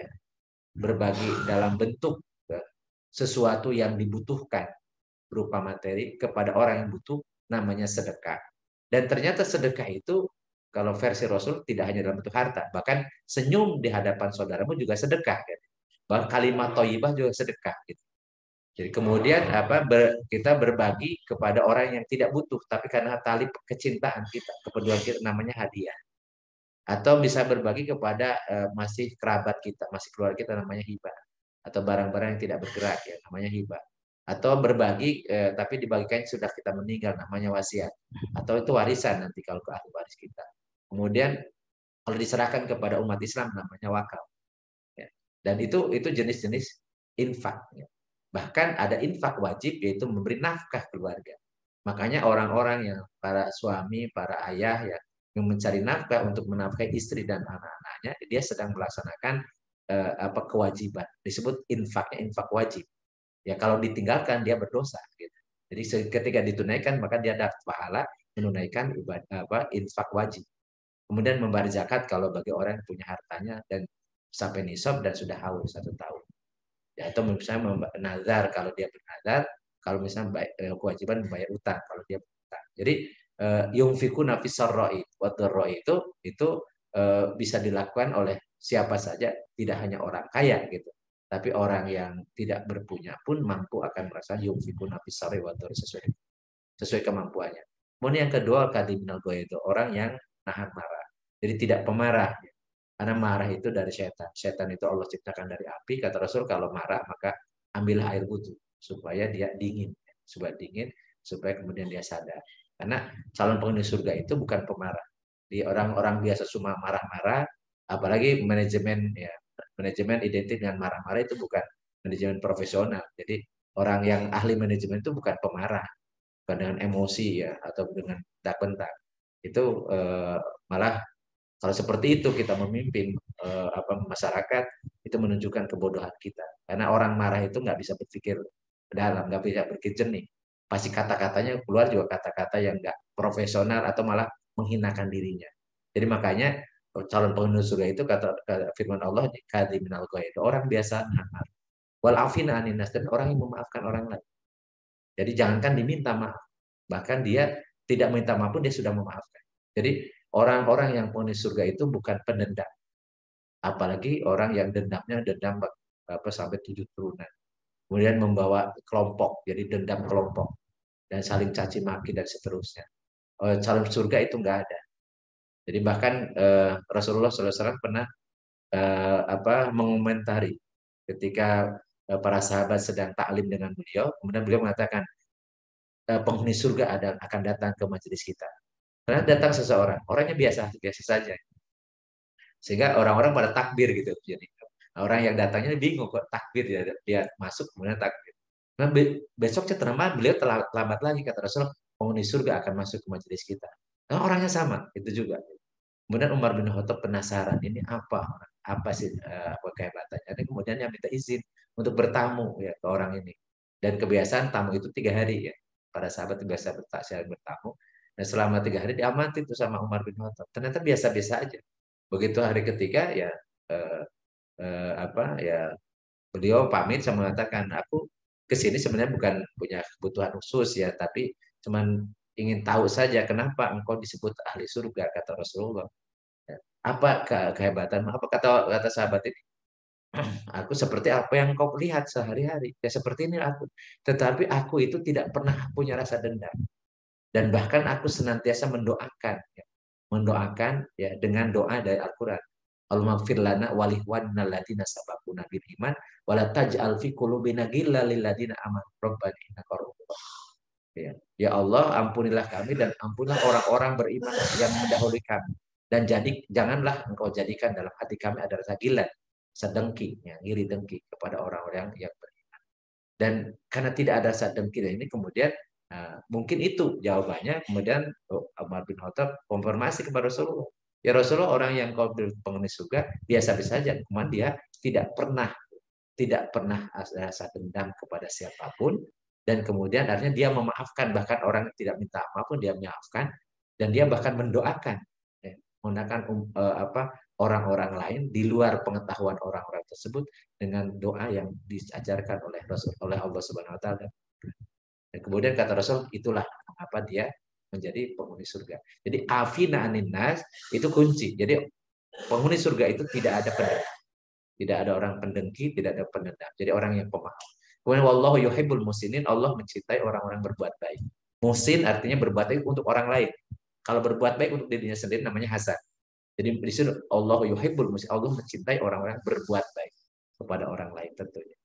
A: berbagi dalam bentuk uh, sesuatu yang dibutuhkan berupa materi kepada orang yang butuh, namanya sedekah. Dan ternyata sedekah itu kalau versi Rasul tidak hanya dalam bentuk harta, bahkan senyum di hadapan saudaramu juga sedekah. Gitu. Bahkan kalimat thayyibah juga sedekah. Gitu. Jadi kemudian apa ber, kita berbagi kepada orang yang tidak butuh, tapi karena tali kecintaan kita, kepedulian kita namanya hadiah. Atau bisa berbagi kepada uh, masih kerabat kita, masih keluarga kita, namanya hibah. Atau barang-barang yang tidak bergerak, ya namanya hibah. Atau berbagi eh, tapi dibagikan sudah kita meninggal, namanya wasiat. Atau itu warisan nanti kalau ke ahli waris kita. Kemudian kalau diserahkan kepada umat Islam namanya wakaf. Ya. Dan itu itu jenis-jenis infak. Ya. Bahkan ada infak wajib, yaitu memberi nafkah keluarga. Makanya orang-orang yang para suami, para ayah ya, yang mencari nafkah untuk menafkahi istri dan anak-anaknya, dia sedang melaksanakan eh, apa kewajiban. Disebut infaknya infak wajib. Ya kalau ditinggalkan dia berdosa. Gitu. Jadi ketika ditunaikan maka dia dapat pahala menunaikan ibadah apa infak wajib. Kemudian membayar zakat kalau bagi orang yang punya hartanya dan sampai nisab dan sudah haul satu tahun. Ya, atau misalnya nazar kalau dia bernazar, kalau misalnya kewajiban membayar utang kalau dia berutang. Jadi yungfikuna fis sarra'i wa dharra'i itu itu uh, bisa dilakukan oleh siapa saja, tidak hanya orang kaya gitu. Tapi orang yang tidak berpunya pun mampu akan merasa yungfikuna fis sarra'i wa dharra'i sesuai sesuai kemampuannya. Kemudian yang kedua kadiminal goy itu orang yang nahan marah. Jadi tidak pemarah. Karena marah itu dari setan. Setan itu Allah ciptakan dari api. Kata Rasul kalau marah maka ambillah air wudhu supaya dia dingin, supaya dingin, supaya kemudian dia sadar. Karena calon penghuni surga itu bukan pemarah. Di orang-orang biasa cuma marah-marah, apalagi manajemen ya manajemen identik dengan marah-marah itu bukan manajemen profesional. Jadi orang yang ahli manajemen itu bukan pemarah, bukan dengan emosi ya atau dengan tak bentak. Itu eh, malah kalau seperti itu kita memimpin eh, apa masyarakat, itu menunjukkan kebodohan kita. Karena orang marah itu nggak bisa berpikir dalam, nggak bisa berpikir jernih. Pasti kata-katanya keluar juga kata-kata yang nggak profesional atau malah menghinakan dirinya. Jadi makanya calon penghuni surga itu kata, kata firman Allah kadiminal ghaid, orang biasa nahan. Wal afina anin nas, dan orang yang memaafkan orang lain. Jadi jangankan diminta maaf, bahkan dia tidak minta maaf pun dia sudah memaafkan. Jadi orang-orang yang penghuni surga itu bukan pendendam. Apalagi orang yang dendamnya dendam apa sampai tujuh turunan. Kemudian membawa kelompok, jadi dendam kelompok dan saling caci maki dan seterusnya. Eh, calon surga itu nggak ada. Jadi bahkan eh, Rasulullah shallallahu alaihi wasallam pernah eh, apa mengomentari ketika eh, para sahabat sedang taklim dengan beliau, kemudian beliau mengatakan eh, penghuni surga ada akan datang ke majelis kita. Karena datang seseorang, orangnya biasa biasa saja, sehingga orang-orang pada takbir gitu. Jadi orang yang datangnya bingung kok takbir dia, dia masuk kemudian takbir. Nah besoknya terlambat beliau telah lambat lagi kata Rasul, penghuni surga akan masuk ke majelis kita. Nah, orangnya sama itu juga. Kemudian Umar bin Khattab penasaran ini apa apa sih uh, apa kehebatannya. Dan kemudian yang minta izin untuk bertamu ya ke orang ini. Dan kebiasaan tamu itu tiga hari ya. Para sahabat biasa bertamu bertamu. Dan selama tiga hari diamati itu sama Umar bin Khattab. Ternyata biasa-biasa aja. Begitu hari ketiga ya eh, eh, apa ya beliau pamit sama mengatakan aku kesini sebenarnya bukan punya kebutuhan khusus ya, tapi cuman ingin tahu saja kenapa engkau disebut ahli surga kata Rasulullah. Ya. Apa ke kehebatan? Apa kata kata sahabat ini? Aku seperti apa yang kau lihat sehari-hari. Ya seperti ini aku. Tetapi aku itu tidak pernah punya rasa dendam. Dan bahkan aku senantiasa mendoakan. Ya. Mendoakan ya dengan doa dari Al-Quran. Allahumma gfir lana wa lihwanina alladziina sabaquna bil iman wa la taj'al fi qulubina ghillan lil ladzina amanu rabbana innaka ra'ufur rahim. Ya Allah, ampunilah kami dan ampunilah orang-orang beriman yang mendahului kami. Dan jadi janganlah engkau jadikan dalam hati kami ada rasa gila, sedengki, ya, iri dengki kepada orang-orang yang beriman. Dan karena tidak ada rasa dengki ini kemudian nah, mungkin itu jawabannya. Kemudian oh, Umar bin Khattab konfirmasi kepada Rasulullah. Ya Rasulullah, orang yang kau penghuni surga biasa-biasa saja, kemudian dia tidak pernah tidak pernah rasa dendam kepada siapapun, dan kemudian akhirnya dia memaafkan, bahkan orang yang tidak minta maaf pun dia memaafkan, dan dia bahkan mendoakan ya, menggunakan um, uh, apa orang-orang lain di luar pengetahuan orang-orang tersebut dengan doa yang diajarkan oleh Rasul oleh Allah Subhanahu wa taala. Dan kemudian kata Rasul itulah apa dia menjadi penghuni surga. Jadi afina anin nas itu kunci. Jadi penghuni surga itu tidak ada pendendam. Tidak ada orang pendengki, tidak ada pendendam. Jadi orang yang pemaaf. Kemudian wallahu yuhibbul musinin, Allah mencintai orang-orang berbuat baik. Musin artinya berbuat baik untuk orang lain. Kalau berbuat baik untuk dirinya sendiri namanya hasan. Jadi disuruh Allah yuhibbul muhsinin, Allah mencintai orang-orang berbuat baik kepada orang lain tentunya.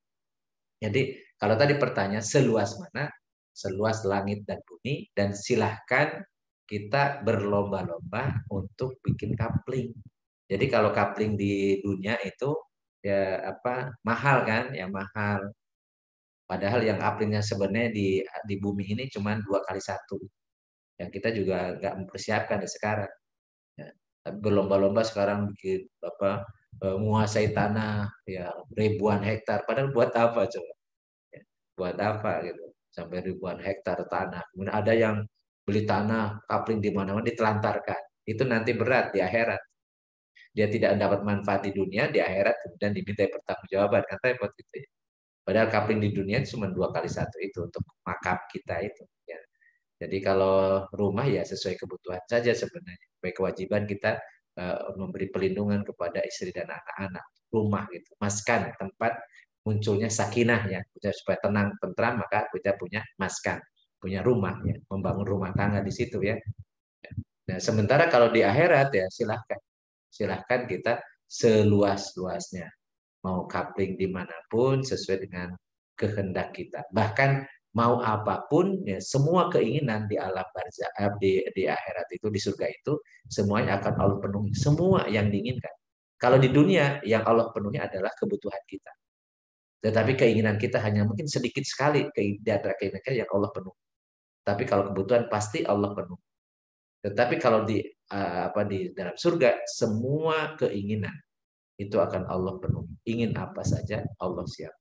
A: Jadi kalau tadi pertanyaan seluas mana? Seluas langit dan bumi, dan silahkan kita berlomba-lomba untuk bikin kapling. Jadi kalau kapling di dunia itu ya apa mahal kan? Ya mahal. Padahal yang kaplingnya sebenarnya di di bumi ini cuma dua kali satu. Yang kita juga nggak mempersiapkan dari sekarang. Ya. Tapi berlomba-lomba sekarang bikin apa eh, menguasai tanah ya ribuan hektar. Padahal buat apa coba? Ya, buat apa gitu? Sampai ribuan hektar tanah. Kemudian ada yang beli tanah kapling di mana-mana ditelantarkan. Itu nanti berat di akhirat. Dia tidak dapat manfaat di dunia, di akhirat kemudian diminta pertanggungjawaban. Kan repot gitu ya. Padahal kapling di dunia cuma dua kali satu itu untuk makam kita itu. Ya. Jadi kalau rumah ya sesuai kebutuhan saja sebenarnya. Baik kewajiban kita uh, memberi pelindungan kepada istri dan anak-anak. Rumah gitu, maskan tempat munculnya sakinah ya. Supaya tenang, tentram maka kita punya maskan, punya rumah ya, membangun rumah tangga di situ ya. Nah, sementara kalau di akhirat ya silahkan, silahkan kita seluas-luasnya mau kapling dimanapun sesuai dengan kehendak kita. Bahkan mau apapun, ya, semua keinginan di alam barzah, di, di akhirat itu, di surga itu, semuanya akan Allah penuhi. Semua yang diinginkan. Kalau di dunia, yang Allah penuhi adalah kebutuhan kita. Tetapi keinginan kita hanya mungkin sedikit sekali di antara keinginan kita yang Allah penuhi. Tapi kalau kebutuhan pasti Allah penuhi. Tetapi kalau di apa di dalam surga, semua keinginan itu akan Allah penuhi. Ingin apa saja Allah siap.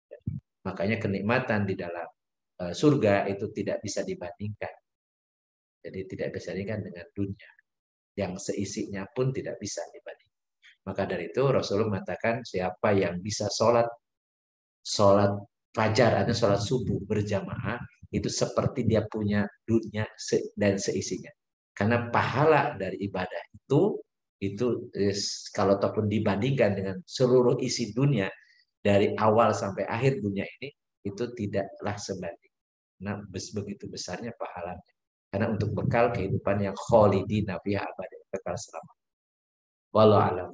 A: Makanya kenikmatan di dalam uh, surga itu tidak bisa dibandingkan. Jadi tidak bisa dibandingkan dengan dunia. Yang seisinya pun tidak bisa dibandingkan. Maka dari itu Rasulullah mengatakan siapa yang bisa sholat, sholat fajar atau sholat subuh berjamaah, itu seperti dia punya dunia dan seisinya. Karena pahala dari ibadah itu, itu kalau ataupun dibandingkan dengan seluruh isi dunia, dari awal sampai akhir dunia ini, itu tidaklah sebanding. Nah, begitu besarnya pahalanya. Karena untuk bekal kehidupan yang kholidina fiha abadi, kekal selama. Wallahu alam.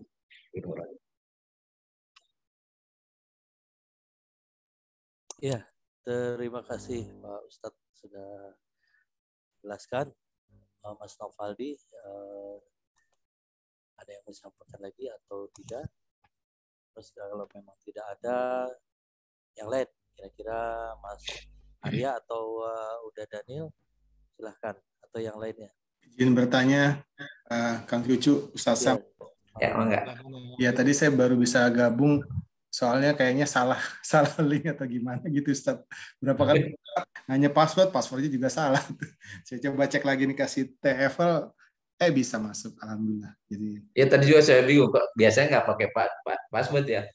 B: Ya, terima kasih Pak Ustadz sudah jelaskan. Uh, Mas Novaldi, uh, ada yang mau disampaikan lagi atau tidak? Terus kalau memang tidak ada yang lain, kira-kira Mas Arya atau uh, udah Daniel, silahkan, atau yang lainnya.
C: Izin bertanya, uh, Kang Cucu, Ustaz Sam.
A: Ya, oh enggak.
C: Ya, tadi saya baru bisa gabung, soalnya kayaknya salah salah link atau gimana gitu, Ustaz. Berapa kali nanya password, passwordnya juga salah. Saya coba cek lagi nih, kasih T F L, eh bisa masuk, alhamdulillah. Jadi
A: ya tadi juga saya bingung kok, biasanya nggak pakai pa pa password ya.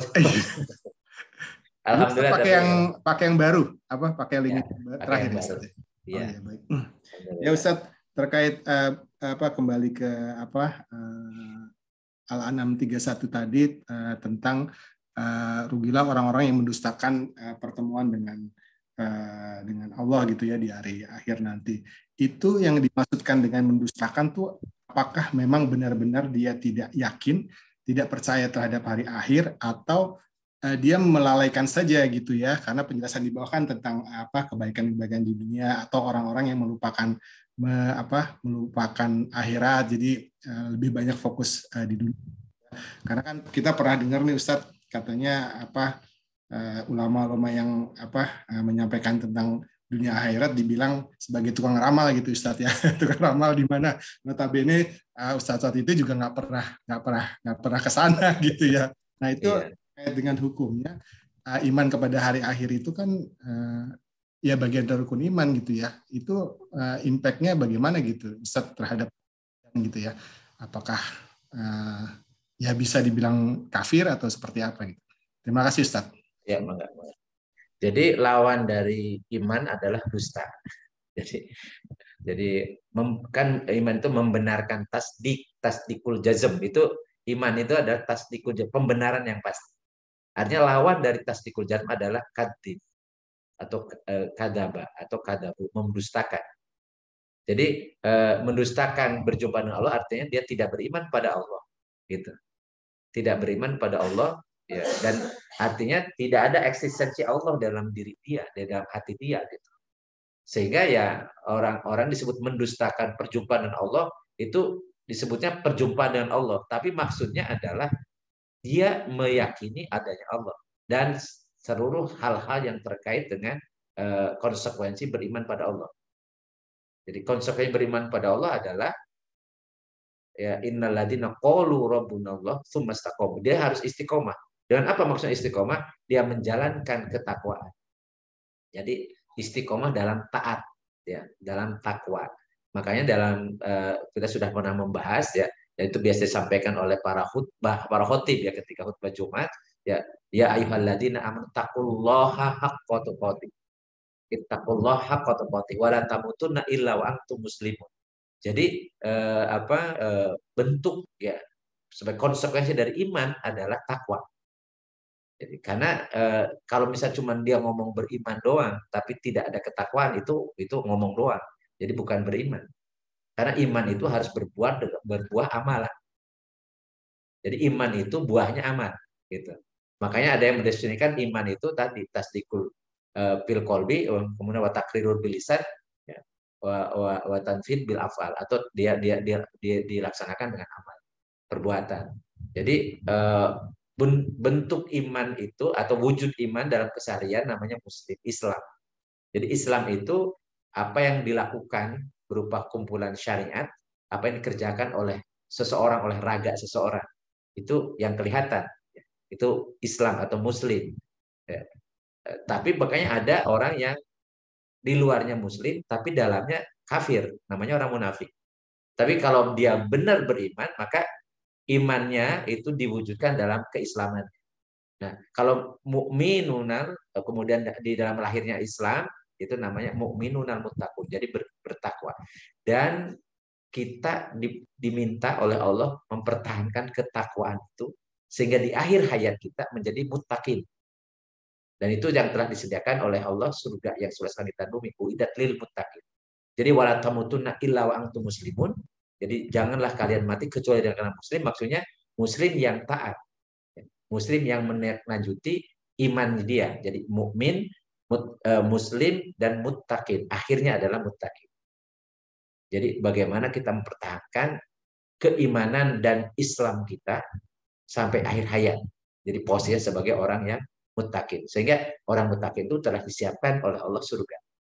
C: Alhamdulillah. Pakai yang pakai yang baru, apa? Pakai link ya, terakhir
A: yang baru.
C: Ya. Oh, ya baik. Ya Ustaz, terkait uh, apa kembali ke apa uh, Al-An'am tiga puluh satu tadi uh, tentang uh, rugilah orang-orang yang mendustakan uh, pertemuan dengan uh, dengan Allah gitu ya di hari akhir nanti. Itu yang dimaksudkan dengan mendustakan tuh apakah memang benar-benar dia tidak yakin, tidak percaya terhadap hari akhir, atau uh, dia melalaikan saja gitu ya, karena penjelasan di bawah kan tentang apa kebaikan-kebaikan di dunia, atau orang-orang yang melupakan me, apa melupakan akhirat, jadi uh, lebih banyak fokus uh, di dunia. Karena kan kita pernah dengar nih Ustadz, katanya apa uh, ulama-ulama yang apa uh, menyampaikan tentang dunia akhirat dibilang sebagai tukang ramal gitu Ustadz ya. Tukang ramal di mana notabene uh, Ustadz itu juga nggak pernah nggak pernah nggak pernah ke sana gitu ya. Nah itu iya. Kayak dengan hukumnya uh, iman kepada hari akhir itu kan uh, ya bagian dari rukun iman gitu ya. Itu uh, impact-nya bagaimana gitu Ustadz terhadap gitu ya. Apakah uh, ya bisa dibilang kafir atau seperti apa gitu. Terima kasih Ustaz.
A: Ya, enggak. Jadi lawan dari iman adalah dusta. Jadi jadi kan iman itu membenarkan tasdik, tasdikul jazm. Itu iman itu adalah tasdikul jazm, pembenaran yang pasti. Artinya lawan dari tasdikul jazm adalah kadzib atau eh, kadaba atau kadabu, mendustakan. Jadi eh, mendustakan berjumpa dengan Allah artinya dia tidak beriman pada Allah, gitu. Tidak beriman pada Allah, ya, dan artinya tidak ada eksistensi Allah dalam diri dia, di dalam hati dia, gitu. Sehingga ya orang-orang disebut mendustakan perjumpaan dengan Allah, itu disebutnya perjumpaan dengan Allah, tapi maksudnya adalah dia meyakini adanya Allah dan seluruh hal-hal yang terkait dengan uh, konsekuensi beriman pada Allah. Jadi konsekuensi beriman pada Allah adalah ya innalladzina qalu rabbunallah tsumma istaqamu. Dia harus istiqomah. Dengan apa maksudnya istiqomah? Dia menjalankan ketakwaan. Jadi istiqomah dalam taat, ya, dalam takwa. Makanya dalam uh, kita sudah pernah membahas, ya, yaitu biasa disampaikan oleh para khutbah, para khotib, ya, ketika khutbah Jumat, ya, ya ayyuhalladzina amanu taqullaha haqqa tuqatih. Ittaqullaha haqqa tuqatih wa la tamutunna illa wa antum muslimun. Jadi eh, apa eh, bentuk, ya, sebagai konsekuensi dari iman adalah takwa. Jadi karena eh, kalau misalnya cuma dia ngomong beriman doang, tapi tidak ada ketakwaan, itu itu ngomong doang. Jadi bukan beriman. Karena iman itu harus berbuah berbuah amalan. Jadi iman itu buahnya amal, gitu. Makanya ada yang mendefinisikan iman itu tadi tasdikul uh, bil qalbi, kemudian wa taqrirul bil lisan, ya, wa, wa, wa tanfid bil afal, atau dia dia dia, dia dilaksanakan dengan amal, perbuatan. Jadi uh, bentuk iman itu atau wujud iman dalam keseharian namanya muslim, Islam. Jadi Islam itu apa yang dilakukan berupa kumpulan syariat, apa yang dikerjakan oleh seseorang, oleh raga seseorang, itu yang kelihatan, itu Islam atau Muslim. Tapi makanya ada orang yang di luarnya Muslim, tapi dalamnya kafir, namanya orang munafik. Tapi kalau dia benar beriman, maka imannya itu diwujudkan dalam keislaman. Nah, kalau mukminunal, kemudian di dalam lahirnya Islam, itu namanya mukminunal muttaqun, jadi bertakwa. Dan kita diminta oleh Allah mempertahankan ketakwaan itu sehingga di akhir hayat kita menjadi muttaqin. Dan itu yang telah disediakan oleh Allah surga yang sudah sekali ditandumi, uiddat lil muttaqin. Jadi wala tamutunna illa wa antum muslimun. Jadi janganlah kalian mati kecuali dengan muslim, maksudnya muslim yang taat. Muslim yang menlanjuti iman dia. Jadi mukmin, muslim dan muttaqin. Akhirnya adalah muttaqin. Jadi bagaimana kita mempertahankan keimanan dan Islam kita sampai akhir hayat. Jadi posisinya sebagai orang yang muttaqin. Sehingga orang muttaqin itu telah disiapkan oleh Allah surga.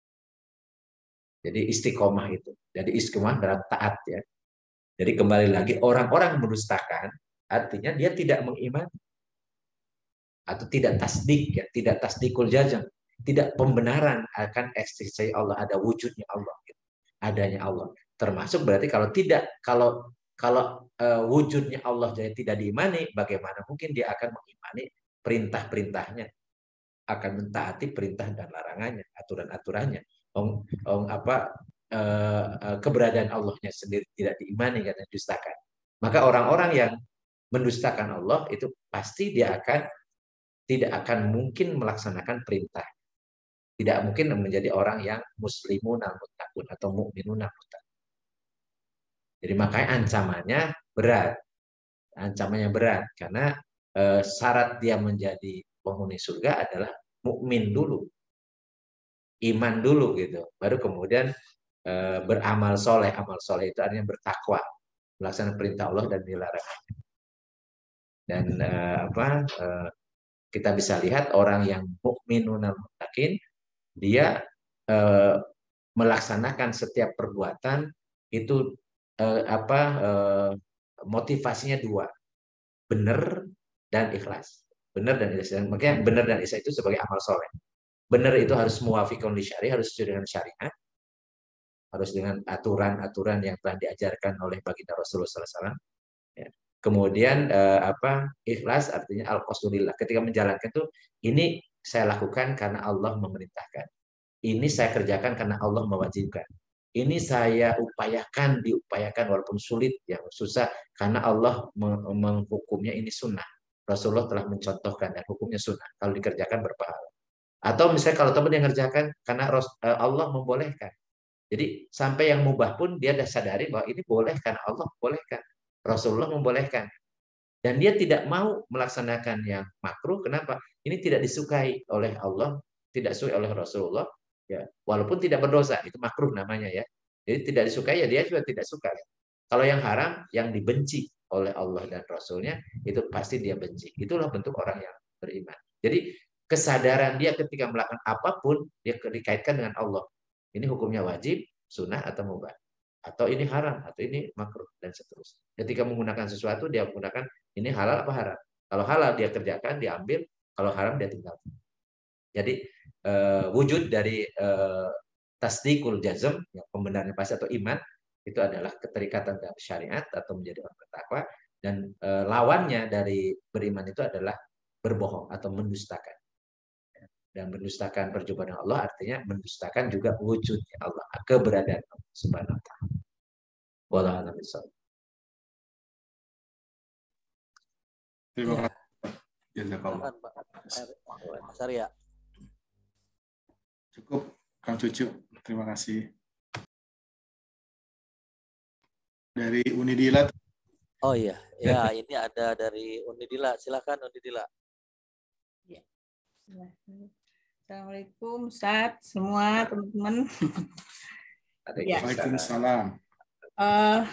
A: Jadi istiqomah itu. Jadi istiqomah dalam taat, ya. Jadi kembali lagi orang-orang mendustakan artinya dia tidak mengimani atau tidak tasdik, ya, tidak tasdikul jazam, tidak pembenaran akan eksistensi Allah, ada wujudnya Allah, gitu. Adanya Allah. Termasuk berarti kalau tidak kalau kalau uh, wujudnya Allah jadi tidak diimani, bagaimana mungkin dia akan mengimani perintah-perintahnya, akan mentaati perintah dan larangannya, aturan-aturannya. Om, om apa uh, uh, keberadaan Allahnya sendiri tidak diimani, karena dustakan. Maka orang-orang yang mendustakan Allah itu pasti dia akan tidak akan mungkin melaksanakan perintah. Tidak mungkin menjadi orang yang muslimun al-muttaqun atau mukminun al-muttaqun. Jadi makanya ancamannya berat. Ancamannya berat karena e, syarat dia menjadi penghuni surga adalah mukmin dulu. Iman dulu, gitu. Baru kemudian e, beramal soleh. Amal soleh itu artinya bertakwa, melaksanakan perintah Allah dan dilarangnya. Dan e, apa e, kita bisa lihat orang yang mukminun al-muttaqin, dia eh, melaksanakan setiap perbuatan itu eh, apa eh, motivasinya dua, benar dan ikhlas. Benar dan ikhlas. Makanya benar dan ikhlas itu sebagai amal soleh. Benar itu harus muwafiqun li syari', harus sesuai dengan syariat, harus dengan aturan-aturan yang telah diajarkan oleh baginda Rasulullah sallallahu alaihi wasallam. Ya. Kemudian eh, apa ikhlas artinya al-qasdulillah. Ketika menjalankan itu, ini saya lakukan karena Allah memerintahkan. Ini saya kerjakan karena Allah mewajibkan. Ini saya upayakan, diupayakan walaupun sulit, ya susah, karena Allah menghukumnya ini sunnah. Rasulullah telah mencontohkan dan hukumnya sunnah. Kalau dikerjakan berpahala. Atau misalnya kalau teman yang mengerjakan karena Allah membolehkan. Jadi sampai yang mubah pun dia sudah sadari bahwa ini boleh karena Allah bolehkan, Rasulullah membolehkan. Dan dia tidak mau melaksanakan yang makruh. Kenapa? Ini tidak disukai oleh Allah, tidak disukai oleh Rasulullah. Ya, walaupun tidak berdosa, itu makruh namanya ya. Jadi tidak disukai ya dia juga tidak suka. Kalau yang haram, yang dibenci oleh Allah dan Rasulnya, itu pasti dia benci. Itulah bentuk orang yang beriman. Jadi kesadaran dia ketika melakukan apapun, dia dikaitkan dengan Allah. Ini hukumnya wajib, sunnah, atau mubah. Atau ini haram, atau ini makruh, dan seterusnya. Ketika menggunakan sesuatu, dia menggunakan ini halal apa haram. Kalau halal dia kerjakan, diambil. Kalau haram dia tinggalkan. Jadi eh, wujud dari eh, tasdikul jazm, yang pembenaran pasti atau iman, itu adalah keterikatan dengan syariat atau menjadi orang bertakwa. Dan eh, lawannya dari beriman itu adalah berbohong atau mendustakan. Dan mendustakan perjumpaan dengan Allah artinya mendustakan juga wujudnya Allah, keberadaan Allah Subhanahu wa taala. Wallahu a'lam bishawab.
C: Terima
B: Ya.
C: kasih. Jazakallah.
B: Silakan, Pak Mas Arya.
C: Cukup, Kang Cucu. Terima kasih. Dari Unidila.
B: Oh iya, ya ini ada dari Unidila. Silakan Unidila.
D: Ya. Assalamualaikum Ustaz, semua teman-teman. Ya.
C: Waalaikumsalam.
D: Uh,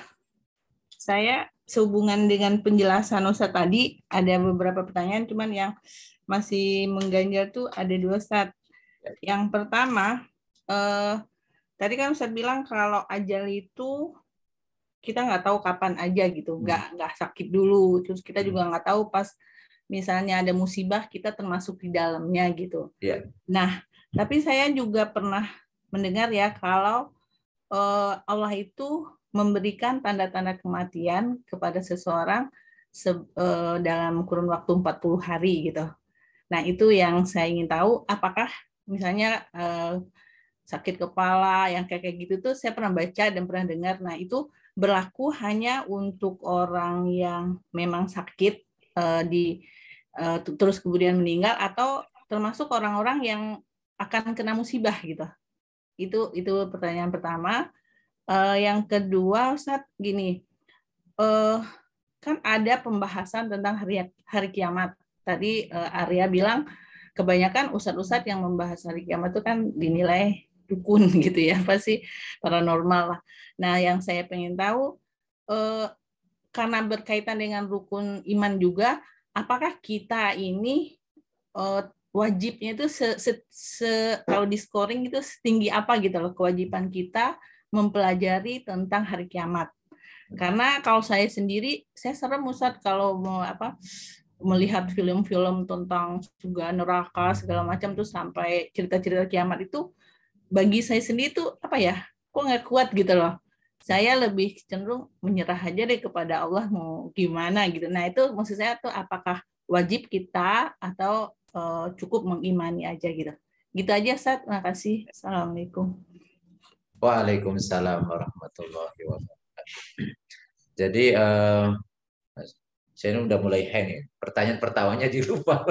D: saya sehubungan dengan penjelasan Ustaz tadi, ada beberapa pertanyaan, cuman yang masih mengganjal tuh ada dua Ustaz. Yang pertama, uh, tadi kan Ustaz bilang kalau ajal itu kita nggak tahu kapan aja gitu, nggak nggak sakit dulu, terus kita juga nggak tahu pas misalnya ada musibah kita termasuk di dalamnya gitu.
A: Yeah.
D: Nah, tapi saya juga pernah mendengar ya kalau uh, Allah itu memberikan tanda-tanda kematian kepada seseorang se uh, dalam kurun waktu empat puluh hari gitu. Nah, itu yang saya ingin tahu, apakah misalnya uh, sakit kepala yang kayak kayak gitu tuh saya pernah baca dan pernah dengar. Nah, itu berlaku hanya untuk orang yang memang sakit uh, di uh, terus kemudian meninggal, atau termasuk orang-orang yang akan kena musibah gitu. Itu itu pertanyaan pertama. Uh, yang kedua, Ustaz, gini, uh, kan ada pembahasan tentang hari hari kiamat. Tadi uh, Arya bilang kebanyakan ustadz-ustadz yang membahas hari kiamat itu kan dinilai dukun gitu ya, pasti paranormal lah. Nah, yang saya pengen tahu eh, karena berkaitan dengan rukun iman juga, apakah kita ini eh, wajibnya itu se, se, se, kalau di scoring itu setinggi apa gitu loh kewajiban kita mempelajari tentang hari kiamat. Karena kalau saya sendiri, saya serem Ustadz kalau mau apa melihat film-film tentang surga neraka segala macam tuh sampai cerita-cerita kiamat itu, bagi saya sendiri tuh apa ya, kok nggak kuat gitu loh. Saya lebih cenderung menyerah aja deh kepada Allah mau gimana gitu. Nah itu maksud saya tuh apakah wajib kita atau uh, cukup mengimani aja gitu. Gitu aja Ustaz, terima kasih. Assalamualaikum.
A: Waalaikumsalam warahmatullahi wabarakatuh. Jadi uh, saya ini udah mulai hang ya. Pertanyaan pertamanya dilupa.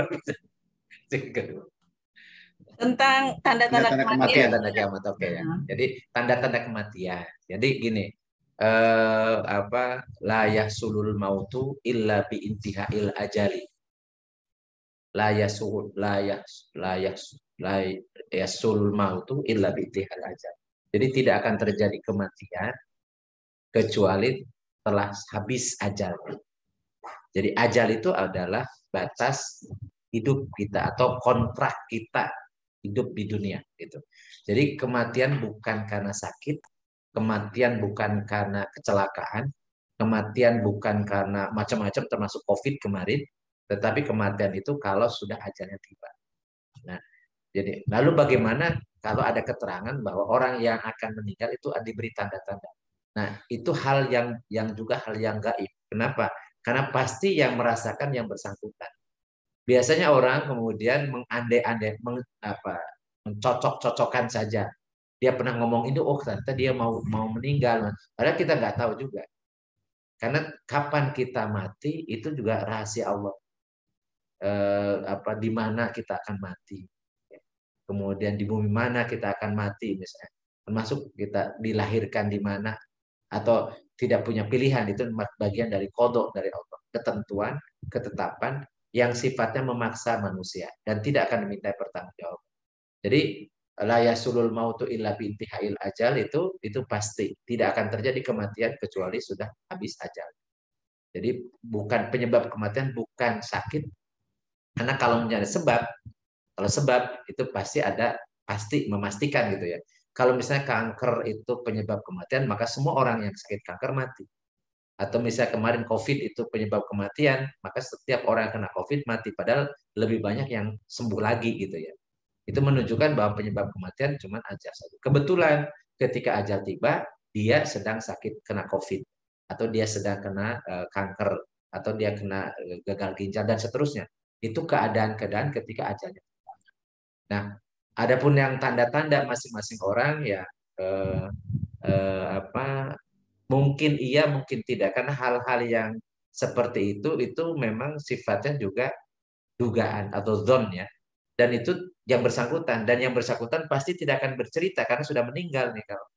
D: Tentang tanda-tanda kematian.
A: Tanda kiamat, oke okay, ya. Jadi tanda-tanda kematian. Jadi gini, eh, apa la yahsulul mautu illa bi intihail ajali. La yasul la yas la yas la yasul mautu illa bi intihal ajali. Jadi tidak akan terjadi kematian kecuali telah habis ajal. Jadi ajal itu adalah batas hidup kita atau kontrak kita hidup di dunia gitu. Jadi kematian bukan karena sakit, kematian bukan karena kecelakaan, kematian bukan karena macam-macam termasuk Covid kemarin, tetapi kematian itu kalau sudah ajalnya tiba. Nah, jadi lalu bagaimana kalau ada keterangan bahwa orang yang akan meninggal itu diberi tanda-tanda. Nah, itu hal yang yang juga hal yang gaib. Kenapa? Karena pasti yang merasakan yang bersangkutan. Biasanya orang kemudian mengandai-andai, meng, apa, mencocok-cocokkan saja. Dia pernah ngomong ini, oh ternyata dia mau mau meninggal. Padahal kita nggak tahu juga. Karena kapan kita mati itu juga rahasia Allah. Eh, apa di mana kita akan mati. Kemudian di bumi mana kita akan mati misalnya. termasuk kita dilahirkan di mana atau tidak punya pilihan, itu bagian dari qada dari Allah, ketentuan, ketetapan yang sifatnya memaksa manusia dan tidak akan diminta pertanggungjawaban. Jadi la yasulul mautu illa bintihail ajal, itu itu pasti tidak akan terjadi kematian kecuali sudah habis ajal. Jadi bukan penyebab kematian, bukan sakit, karena kalau menjadi sebab, kalau sebab itu pasti ada, pasti memastikan gitu ya. Kalau misalnya kanker itu penyebab kematian, maka semua orang yang sakit kanker mati. Atau misalnya kemarin COVID itu penyebab kematian, maka setiap orang yang kena COVID mati. Padahal lebih banyak yang sembuh lagi gitu ya. Itu menunjukkan bahwa penyebab kematian cuma ajal saja. Kebetulan ketika ajal tiba, dia sedang sakit kena COVID. Atau dia sedang kena uh, kanker. Atau dia kena uh, gagal ginjal dan seterusnya. Itu keadaan-keadaan ketika ajalnya. Nah, adapun yang tanda-tanda masing-masing orang ya eh, eh, apa mungkin iya, mungkin tidak, karena hal-hal yang seperti itu itu memang sifatnya juga dugaan atau zon ya, dan itu yang bersangkutan, dan yang bersangkutan pasti tidak akan bercerita karena sudah meninggal nih kalau.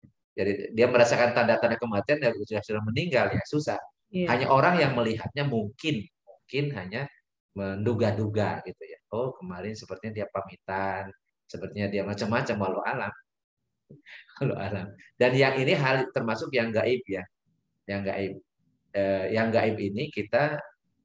A: Jadi dia merasakan tanda-tanda kematian dan sudah sudah meninggal ya susah.
D: Iya.
A: Hanya orang yang melihatnya mungkin mungkin hanya menduga-duga gitu ya. Oh kemarin sepertinya dia pamitan, sepertinya dia macam-macam, walau alam, walau alam. Dan yang ini hal termasuk yang gaib ya, yang gaib. Eh, yang gaib ini kita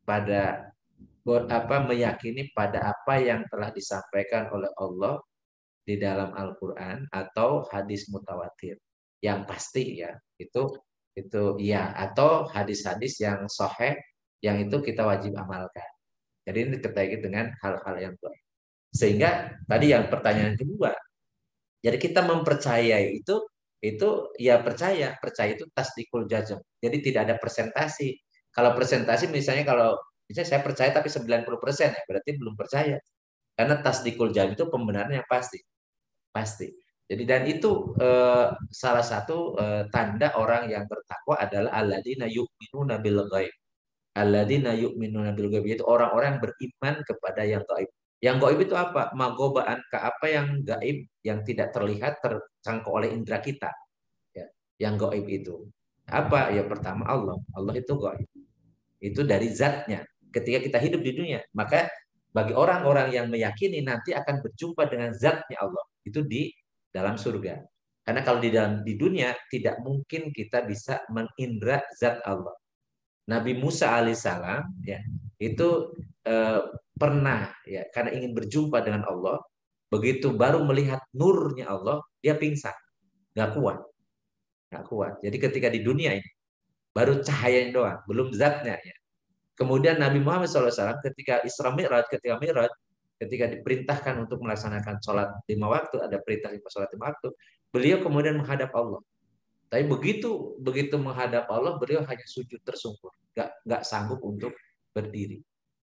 A: pada apa meyakini pada apa yang telah disampaikan oleh Allah di dalam Al-Quran atau hadis mutawatir. Yang pasti ya itu itu ya, atau hadis-hadis yang sahih yang itu kita wajib amalkan. Jadi ini terkait dengan hal-hal yang baik. Sehingga tadi yang pertanyaan kedua, jadi kita mempercayai itu itu ya percaya, percaya itu tasdikul jazm. Jadi tidak ada presentasi. Kalau presentasi misalnya kalau misalnya saya percaya tapi sembilan puluh persen ya berarti belum percaya. Karena tasdikul jazm itu pembenarannya pasti. Pasti. Jadi dan itu eh, salah satu eh, tanda orang yang bertakwa adalah alladzina yu'minuna bil ghaib. Alladzina yu'minuna bil ghaib, itu orang-orang yang beriman kepada yang gaib. Yang gaib itu apa? Magobaan ke apa yang gaib, yang tidak terlihat, terjangkau oleh indera kita. Ya. Yang gaib itu apa? Ya pertama Allah. Allah itu gaib. Itu dari zatnya. Ketika kita hidup di dunia, maka bagi orang-orang yang meyakini nanti akan berjumpa dengan zatnya Allah, itu di dalam surga. Karena kalau di dalam di dunia tidak mungkin kita bisa mengindra zat Allah. Nabi Musa alaihissalam ya itu eh, pernah ya karena ingin berjumpa dengan Allah, begitu baru melihat nurnya Allah dia pingsan, nggak kuat, nggak kuat. Jadi ketika di dunia ini baru cahayanya doang, belum zatnya ya. Kemudian Nabi Muhammad shallallahu alaihi wasallam ketika Isra Mi'raj, ketika Mi'raj, ketika diperintahkan untuk melaksanakan sholat lima waktu, ada perintah lima sholat lima waktu, beliau kemudian menghadap Allah. Tapi begitu begitu menghadap Allah, beliau hanya sujud tersungkur, nggak nggak sanggup untuk berdiri.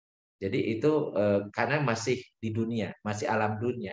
A: Jadi itu eh, karena masih di dunia, masih alam dunia.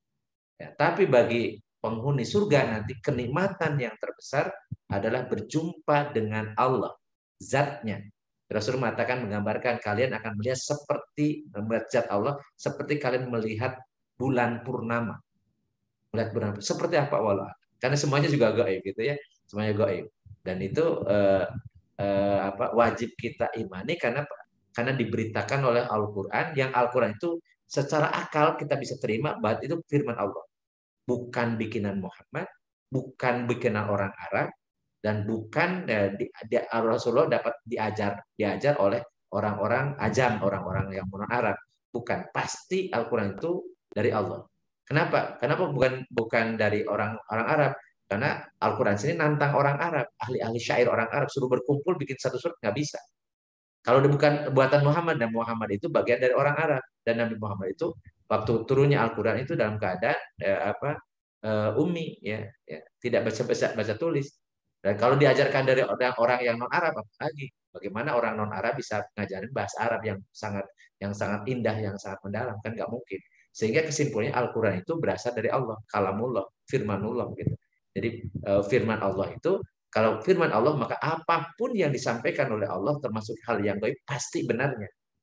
A: Ya, tapi bagi penghuni surga nanti kenikmatan yang terbesar adalah berjumpa dengan Allah, zatnya. Rasul mengatakan menggambarkan kalian akan melihat seperti melihat zat Allah seperti kalian melihat bulan purnama. Melihat bulan seperti apa wala? Karena semuanya juga gaib gitu ya. Semuanya gaib. Dan itu eh, eh, apa wajib kita imani karena karena diberitakan oleh Al-Qur'an, yang Al-Qur'an itu secara akal kita bisa terima bahwa itu firman Allah. Bukan bikinan Muhammad, bukan bikinan orang Arab, dan bukan eh, di, di, Rasulullah dapat diajar diajar oleh orang-orang ajam, orang-orang yang non Arab. Bukan, pasti Al-Qur'an itu dari Allah. Kenapa? Kenapa bukan bukan dari orang orang Arab? Karena Al-Qur'an sini nantang orang Arab, ahli-ahli syair orang Arab suruh berkumpul bikin satu surat nggak bisa. Kalau bukan buatan Muhammad, dan Muhammad itu bagian dari orang Arab, dan Nabi Muhammad itu waktu turunnya Al-Qur'an itu dalam keadaan eh, apa uh, ummi ya, ya, tidak baca baca baca tulis. Dan kalau diajarkan dari orang-orang yang non Arab apalagi, bagaimana orang non Arab bisa ngajarin bahasa Arab yang sangat yang sangat indah, yang sangat mendalam, kan nggak mungkin. Sehingga kesimpulannya Al-Qur'an itu berasal dari Allah, kalamullah, firmanullah gitu. Jadi uh, firman Allah itu, kalau firman Allah maka apapun yang disampaikan oleh Allah termasuk hal yang gaib pasti benarnya.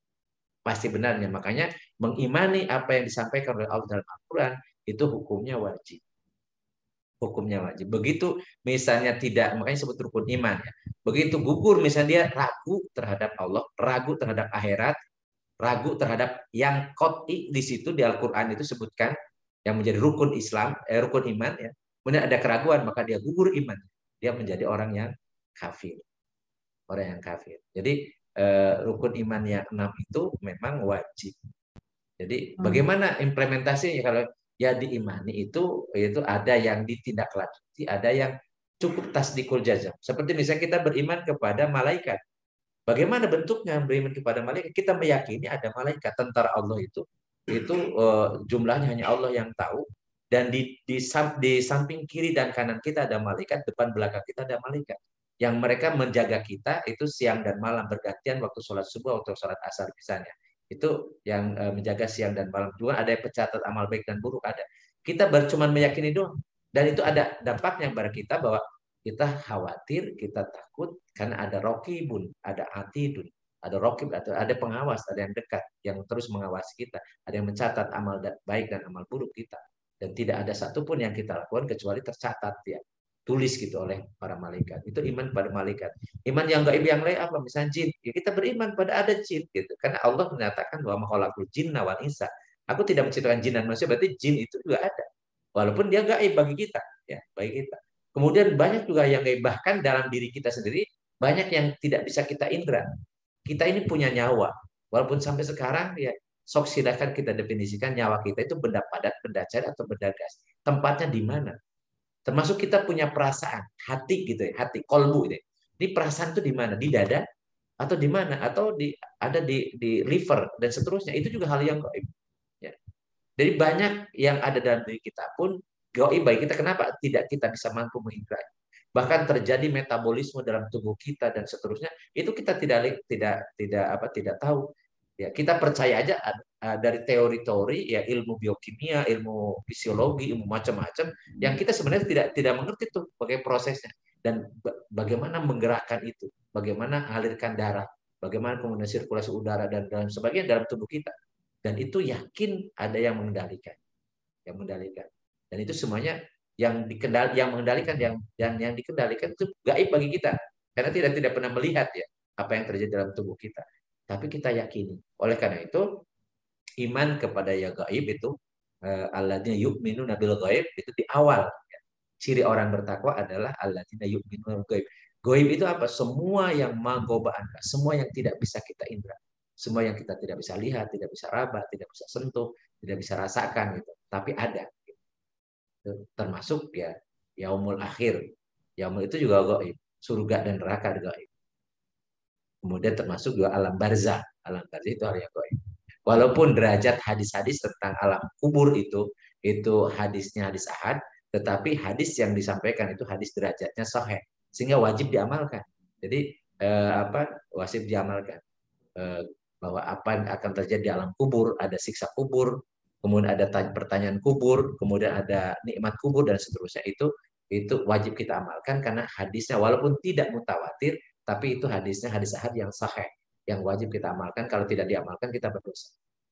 A: Pasti benarnya. Makanya mengimani apa yang disampaikan oleh Allah dalam Al-Qur'an itu hukumnya wajib. hukumnya wajib. Begitu misalnya tidak, makanya sebut rukun iman ya. Begitu gugur misalnya dia ragu terhadap Allah, ragu terhadap akhirat, ragu terhadap yang qot'i di situ di Al-Qur'an itu sebutkan yang menjadi rukun Islam, eh, rukun iman ya. Kemudian ada keraguan maka dia gugur iman. Dia menjadi orang yang kafir. Orang yang kafir. Jadi eh, rukun iman yang enam itu memang wajib. Jadi bagaimana implementasinya kalau ya diimani itu itu ada yang ditindaklanjuti, ada yang cukup tasdikul jazam. Seperti misalnya kita beriman kepada malaikat. Bagaimana bentuknya beriman kepada malaikat? Kita meyakini ada malaikat, tentara Allah itu itu uh, jumlahnya hanya Allah yang tahu, dan di, di di samping kiri dan kanan kita ada malaikat, depan belakang kita ada malaikat yang mereka menjaga kita itu siang dan malam bergantian, waktu sholat subuh, waktu sholat asar misalnya. Itu yang uh, menjaga siang dan malam. Juga ada yang pencatat amal baik dan buruk, ada. Kita baru cuma meyakini doang. Dan itu ada dampaknya kepada kita bahwa kita khawatir, kita takut karena ada rokibun, ada atidun, ada rokib, atau ada pengawas, ada yang dekat yang terus mengawasi kita, ada yang mencatat amal baik dan amal buruk kita, dan tidak ada satupun yang kita lakukan kecuali tercatat ya, tulis gitu oleh para malaikat. Itu iman pada malaikat. Iman yang gaib yang lain apa? Misalnya jin, ya kita beriman pada ada jin gitu, karena Allah menyatakan bahwa makhlukul jinna wal insa, aku tidak menciptakan jin dan manusia, berarti jin itu juga ada, walaupun dia gaib bagi kita ya, bagi kita. Kemudian banyak juga yang gaib, bahkan dalam diri kita sendiri banyak yang tidak bisa kita indra. Kita ini punya nyawa, walaupun sampai sekarang ya sok silakan kita definisikan nyawa kita itu benda padat, benda cair atau benda gas. Tempatnya di mana? Termasuk kita punya perasaan, hati gitu ya, hati, kolbu gitu. Di perasaan itu di mana? Di dada atau di mana? Atau di ada di di liver dan seterusnya. Itu juga hal yang gaib. Ya. Jadi banyak yang ada dalam diri kita pun gaib bagi kita. Kenapa tidak kita bisa mampu mengindra? Bahkan terjadi metabolisme dalam tubuh kita dan seterusnya, itu kita tidak tidak tidak apa tidak tahu. Ya, kita percaya aja dari teori-teori ya, ilmu biokimia, ilmu fisiologi, ilmu macam-macam yang kita sebenarnya tidak tidak mengerti tuh bagaimana prosesnya dan bagaimana menggerakkan itu, bagaimana alirkan darah, bagaimana kemudian sirkulasi udara dan dalam sebagainya dalam tubuh kita. Dan itu yakin ada yang mengendalikan, yang mengendalikan. Dan itu semuanya yang dikendal, yang mengendalikan, yang yang yang dikendalikan itu gaib bagi kita, karena tidak tidak pernah melihat ya apa yang terjadi dalam tubuh kita. Tapi kita yakini. Oleh karena itu iman kepada yang gaib itu alladzina yu'minuna bil ghaib itu di awal. Ya. Ciri orang bertakwa adalah alladzina yu'minuna bil ghaib. Gaib itu apa? Semua yang magobaan, semua yang tidak bisa kita indra. Semua yang kita tidak bisa lihat, tidak bisa raba, tidak bisa sentuh, tidak bisa rasakan gitu. Tapi ada. Termasuk ya yaumul akhir. Yaumul itu juga gaib. Surga dan neraka gaib. Kemudian termasuk juga alam barzah. Alam barzah itu hal yang gaib. Walaupun derajat hadis-hadis tentang alam kubur itu itu hadisnya hadis ahad, tetapi hadis yang disampaikan itu hadis derajatnya sahih, sehingga wajib diamalkan. Jadi eh, apa wajib diamalkan eh, bahwa apa yang akan terjadi di alam kubur, ada siksa kubur, kemudian ada pertanyaan kubur, kemudian ada nikmat kubur dan seterusnya, itu itu wajib kita amalkan karena hadisnya walaupun tidak mutawatir, tapi itu hadisnya hadis ahad yang sahih, yang wajib kita amalkan. Kalau tidak diamalkan kita berdosa.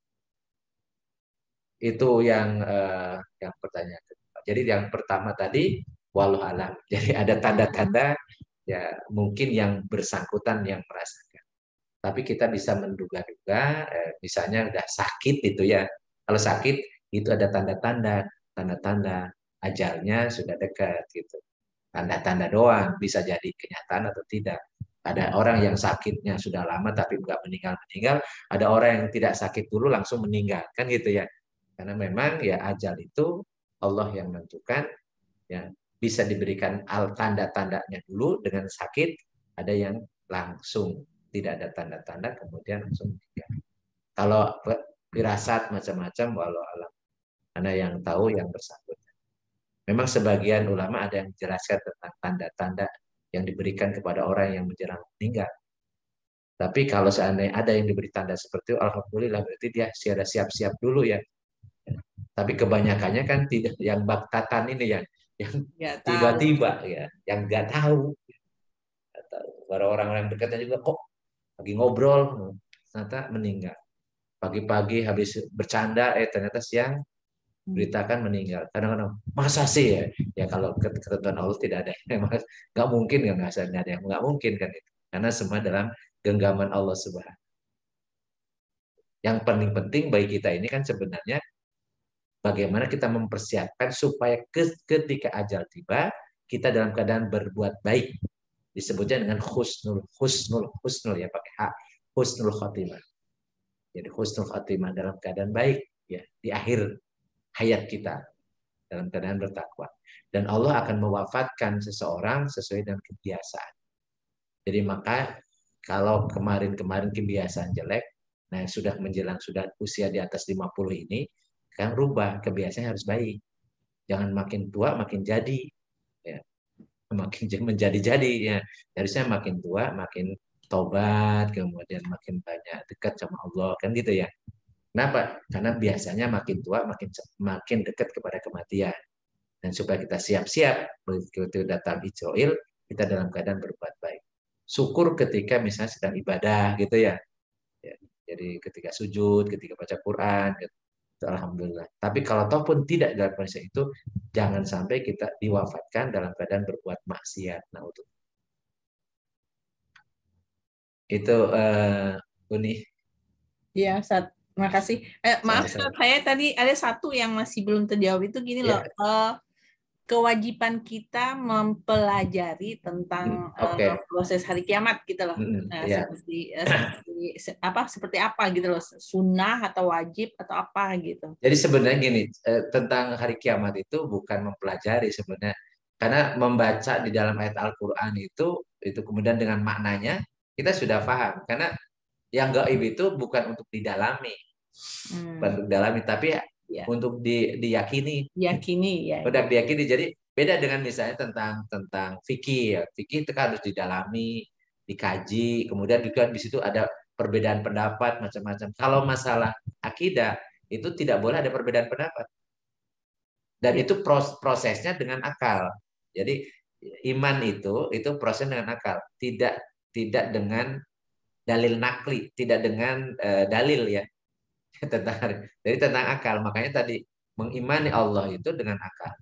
A: Itu yang eh, yang pertanyaan. Jadi yang pertama tadi walau alam. Jadi ada tanda-tanda ya mungkin yang bersangkutan yang merasakan. Tapi kita bisa menduga-duga, eh, misalnya udah sakit itu ya. Kalau sakit itu ada tanda-tanda, tanda-tanda ajalnya sudah dekat gitu. Tanda-tanda doang, bisa jadi kenyataan atau tidak. Ada orang yang sakitnya sudah lama tapi nggak meninggal-meninggal, ada orang yang tidak sakit dulu langsung meninggal, kan gitu ya. Karena memang ya ajal itu Allah yang menentukan, ya bisa diberikan al tanda-tandanya dulu dengan sakit, ada yang langsung tidak ada tanda-tanda kemudian langsung meninggal. Kalau firasat macam-macam walau alam, mana yang tahu yang bersangkutan. Memang sebagian ulama ada yang menjelaskan tentang tanda-tanda yang diberikan kepada orang yang menjelang meninggal. Tapi kalau seandainya ada yang diberi tanda seperti itu, alhamdulillah berarti dia sudah siap-siap dulu ya. Tapi kebanyakannya kan tidak, yang baktatan ini yang yang tiba-tiba ya, yang nggak tahu. Para orang-orang dekatnya juga kok lagi ngobrol ternyata meninggal. Pagi-pagi habis bercanda eh ternyata siang beritakan meninggal. Kadang-kadang masa sih ya? Ya kalau ketentuan Allah tidak ada yang nggak mungkin, nggak ada yang nggak mungkin kan itu. Karena semua dalam genggaman Allah Subhanahu. Yang paling penting bagi kita ini kan sebenarnya bagaimana kita mempersiapkan supaya ketika ajal tiba kita dalam keadaan berbuat baik. Disebutnya dengan husnul husnul husnul ya pakai hak, husnul khotimah. Jadi husnul khotimah dalam keadaan baik ya di akhir hayat kita dalam keadaan bertakwa. Dan Allah akan mewafatkan seseorang sesuai dengan kebiasaan. Jadi maka kalau kemarin-kemarin kebiasaan jelek, nah sudah menjelang sudah usia di atas lima puluh ini, kan rubah kebiasaan harus baik. Jangan makin tua makin jadi, ya. Makin menjadi-jadi ya. Harusnya makin tua makin tobat, kemudian makin banyak dekat sama Allah, kan gitu ya. Kenapa? Karena biasanya makin tua makin makin dekat kepada kematian. Dan supaya kita siap-siap begitu datang Ijroil, kita dalam keadaan berbuat baik. Syukur ketika misalnya sedang ibadah gitu ya. Ya, jadi ketika sujud, ketika baca Quran, gitu. Alhamdulillah. Tapi kalau ataupun tidak dalam kondisi itu, jangan sampai kita diwafatkan dalam keadaan berbuat maksiat. Nah, untuk itu uh, Uni.
D: Ya, Ustaz. Terima kasih. Eh, maaf, Ustaz, saya tadi ada satu yang masih belum terjawab itu gini loh. Yeah. Uh, kewajiban kita mempelajari tentang hmm, okay. uh, proses hari kiamat gitu loh. Hmm, nah, yeah. seperti, uh, seperti apa seperti apa gitu loh, sunnah atau wajib atau apa gitu.
A: Jadi sebenarnya gini, eh, tentang hari kiamat itu bukan mempelajari sebenarnya, karena membaca di dalam ayat Al-Qur'an itu itu kemudian dengan maknanya kita sudah paham. Karena yang gaib itu bukan untuk didalami, hmm. bukan untuk didalami, tapi ya. Untuk di, diyakini,
D: diyakini ya.
A: Udah diyakini. Jadi beda dengan misalnya tentang tentang fikih ya. Fikih itu kan harus didalami, dikaji, kemudian juga di situ ada perbedaan pendapat macam-macam. Kalau masalah akidah itu tidak boleh ada perbedaan pendapat. Dan ya. Itu prosesnya dengan akal. Jadi iman itu itu proses dengan akal, tidak tidak dengan dalil nakli, tidak dengan uh, dalil ya. tentang Jadi tentang akal. Makanya tadi mengimani Allah itu dengan akal.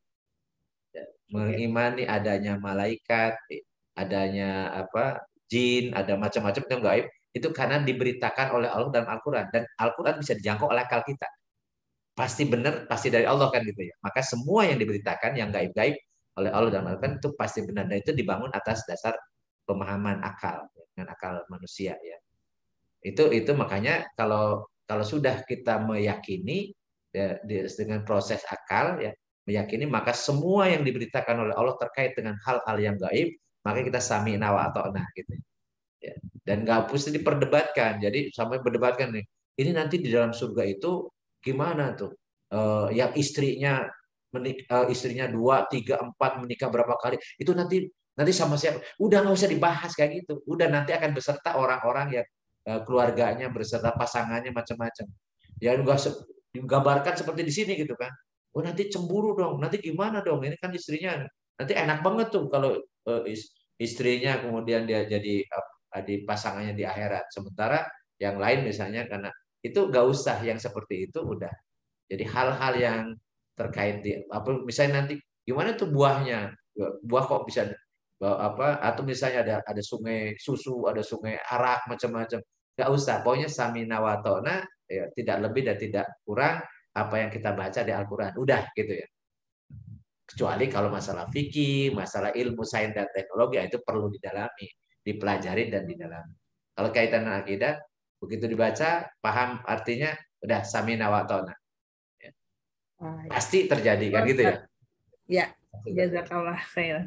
A: Mengimani adanya malaikat, adanya apa jin, ada macam-macam yang gaib, itu karena diberitakan oleh Allah dalam Al-Qur'an, dan Al-Qur'an bisa dijangkau oleh akal kita. Pasti benar, pasti dari Allah kan gitu ya. Maka semua yang diberitakan yang gaib-gaib oleh Allah dalam Al-Qur'an itu pasti benar, dan itu dibangun atas dasar pemahaman akal, dengan akal manusia ya. Itu itu makanya kalau kalau sudah kita meyakini ya, dengan proses akal ya, meyakini, maka semua yang diberitakan oleh Allah terkait dengan hal-hal yang gaib, maka kita sami'na wa ata'na gitu ya. Dan nggak mesti diperdebatkan. Jadi sampai berdebatkan nih, ini nanti di dalam surga itu gimana tuh? Uh, yang istrinya menik, uh, istrinya dua, tiga, empat menikah berapa kali? Itu nanti nanti sama siapa? Udah nggak usah dibahas kayak gitu. Udah nanti akan beserta orang-orang yang keluarganya beserta pasangannya macam-macam. Ya enggak digambarkan seperti di sini gitu kan. Oh nanti cemburu dong, nanti gimana dong? Ini kan istrinya. Nanti enak banget tuh kalau uh, istrinya kemudian dia jadi uh, di pasangannya di akhirat. Sementara yang lain misalnya karena itu enggak usah yang seperti itu udah. Jadi hal-hal yang terkait di apa misalnya nanti gimana tuh buahnya? Buah kok bisa apa atau misalnya ada ada sungai susu, ada sungai arak macam-macam, nggak usah, pokoknya samina wa ta'na ya, tidak lebih dan tidak kurang apa yang kita baca di Al-Qur'an, udah gitu ya. Kecuali kalau masalah fikih, masalah ilmu sains dan teknologi itu perlu didalami, dipelajari dan didalami. Kalau kaitan dengan akidah begitu dibaca paham artinya udah samina wa ta'na ya. Pasti terjadi kan gitu ya.
D: Ya, jazakallah khairan.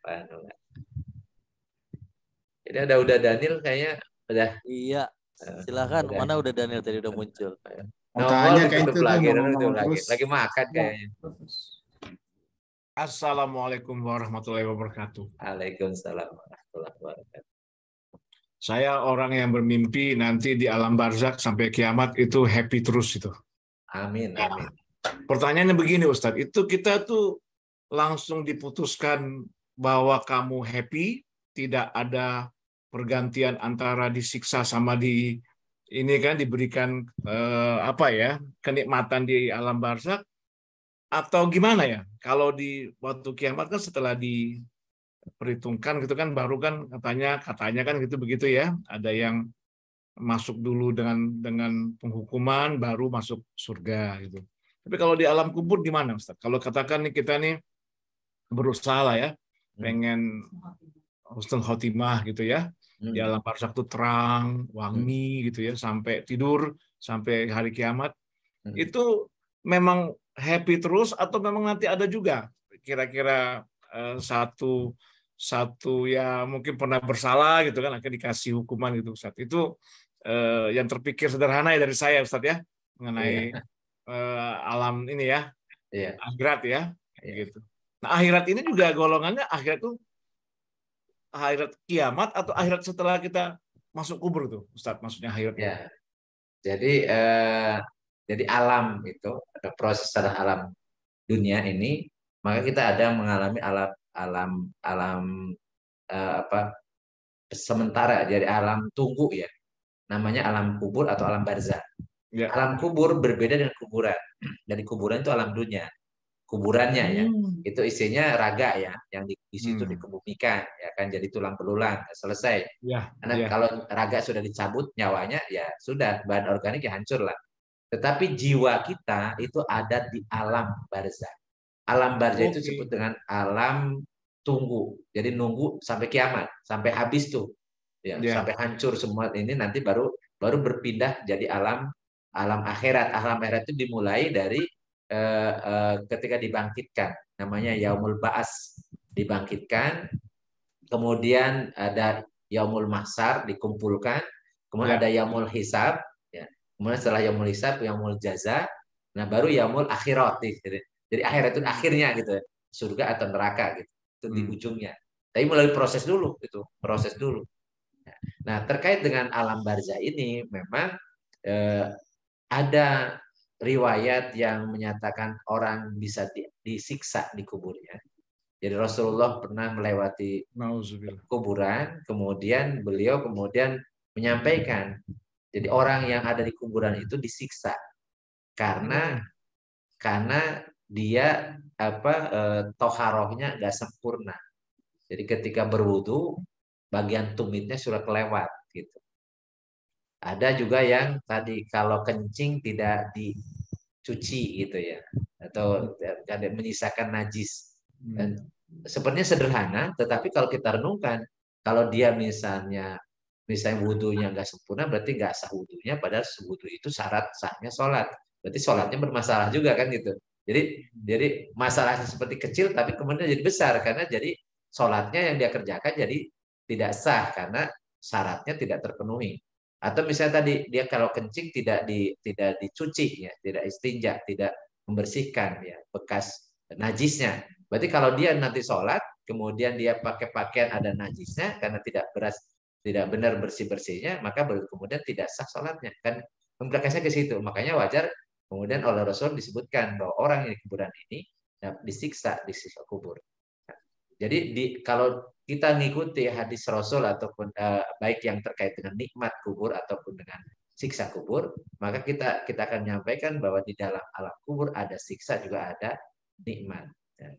A: Jadi ada udah Daniel kayaknya udah.
B: Iya, silakan. Udah. Mana udah Daniel tadi udah muncul.
C: Mau tanya kayak itu
A: lagi,
C: tuh,
A: itu lagi. Lagi makan kayaknya.
E: Assalamualaikum warahmatullahi wabarakatuh.
A: Waalaikumsalam warahmatullahi wabarakatuh.
E: Saya orang yang bermimpi nanti di alam barzakh sampai kiamat itu happy terus itu.
A: Amin, amin.
E: Pertanyaannya begini Ustadz, itu kita tuh langsung diputuskan bahwa kamu happy, tidak ada pergantian antara disiksa sama di ini kan diberikan eh, apa ya kenikmatan di alam barzakh, atau gimana ya? Kalau di waktu kiamat kan setelah diperhitungkan gitu kan, baru kan katanya katanya kan gitu begitu ya. Ada yang masuk dulu dengan dengan penghukuman, baru masuk surga gitu. Tapi kalau di alam kubur gimana, Ustaz? Kalau katakan nih kita nih berusaha lah ya, pengen husnul khotimah gitu ya,
A: Hmm.
E: di alam barzakh tuh terang, wangi gitu ya, sampai tidur, sampai hari kiamat.
A: Hmm.
E: Itu memang happy terus atau memang nanti ada juga kira-kira eh, satu satu ya mungkin pernah bersalah gitu kan, akan dikasih hukuman gitu, Ustaz. Itu eh, yang terpikir sederhana ya dari saya, Ustaz ya, mengenai
A: Iya.
E: eh, alam ini ya,
A: Iya.
E: akhirat ya,
A: Iya.
E: gitu. Nah, akhirat ini juga golongannya akhirat tuh akhirat kiamat atau akhirat setelah kita masuk kubur tuh, Ustaz, maksudnya akhirat itu.
A: Ya. Jadi eh, jadi alam itu ada proses pada alam dunia ini, maka kita ada mengalami alam alam alam eh, apa sementara, jadi alam tunggu ya. Namanya alam kubur atau alam barzakh.
E: Ya.
A: Alam kubur berbeda dengan kuburan. Dari kuburan itu alam dunia. Kuburannya ya,
E: Hmm.
A: itu isinya raga ya, yang di, di situ
E: Hmm.
A: dikebumikan ya kan, jadi tulang belulang, selesai.
E: Ya,
A: Karena
E: ya.
A: kalau raga sudah dicabut nyawanya ya sudah, bahan organik ya hancur lah. Tetapi jiwa kita itu ada di alam barzakh. Alam barzakh itu
E: Oke.
A: disebut dengan alam tunggu. Jadi nunggu sampai kiamat, sampai habis tuh. Ya,
E: Ya.
A: sampai hancur semua ini, nanti baru baru berpindah jadi alam alam akhirat. Alam akhirat itu dimulai dari eh, eh, ketika dibangkitkan, namanya yaumul ba'ats, dibangkitkan, kemudian ada yaumul mahsyar, dikumpulkan, kemudian
E: Ya.
A: ada yaumul hisab ya. Kemudian setelah yaumul hisab yaumul jaza, nah baru yaumul akhirat gitu. Jadi akhirat itu akhirnya gitu, surga atau neraka gitu, itu di
E: Hmm.
A: ujungnya. Tapi melalui proses dulu itu, proses dulu. Nah, terkait dengan alam barzakh ini memang eh, ada riwayat yang menyatakan orang bisa di, disiksa di kuburnya. Jadi Rasulullah pernah melewati
E: Nauzubillah.
A: kuburan, kemudian beliau kemudian menyampaikan, jadi orang yang ada di kuburan itu disiksa karena
E: Hmm.
A: karena dia apa eh, toharohnya nggak sempurna. Jadi ketika berwudu bagian tumitnya sudah kelewat gitu. Ada juga yang tadi kalau kencing tidak dicuci gitu ya, atau ada menyisakan najis. Dan sepertinya sederhana, tetapi kalau kita renungkan, kalau dia misalnya misalnya wudhunya nggak sempurna, berarti nggak sah wudhunya, padahal wudhu itu syarat sahnya sholat. Berarti sholatnya bermasalah juga kan gitu. Jadi jadi masalahnya seperti kecil, tapi kemudian jadi besar karena jadi sholatnya yang dia kerjakan jadi tidak sah karena syaratnya tidak terpenuhi. Atau misalnya tadi dia kalau kencing tidak di tidak dicuci ya, tidak istinja, tidak membersihkan ya bekas najisnya. Berarti kalau dia nanti sholat, kemudian dia pakai pakaian ada najisnya karena tidak beras tidak benar bersih-bersihnya, maka kemudian tidak sah sholatnya. Kan implikasinya ke situ. Makanya wajar kemudian oleh Rasul disebutkan bahwa orang yang di kuburan ini disiksa di sisa kubur. Jadi di, kalau kita ngikuti hadis Rasul ataupun uh, baik yang terkait dengan nikmat kubur ataupun dengan siksa kubur, maka kita kita akan menyampaikan bahwa di dalam alam kubur ada siksa juga ada nikmat.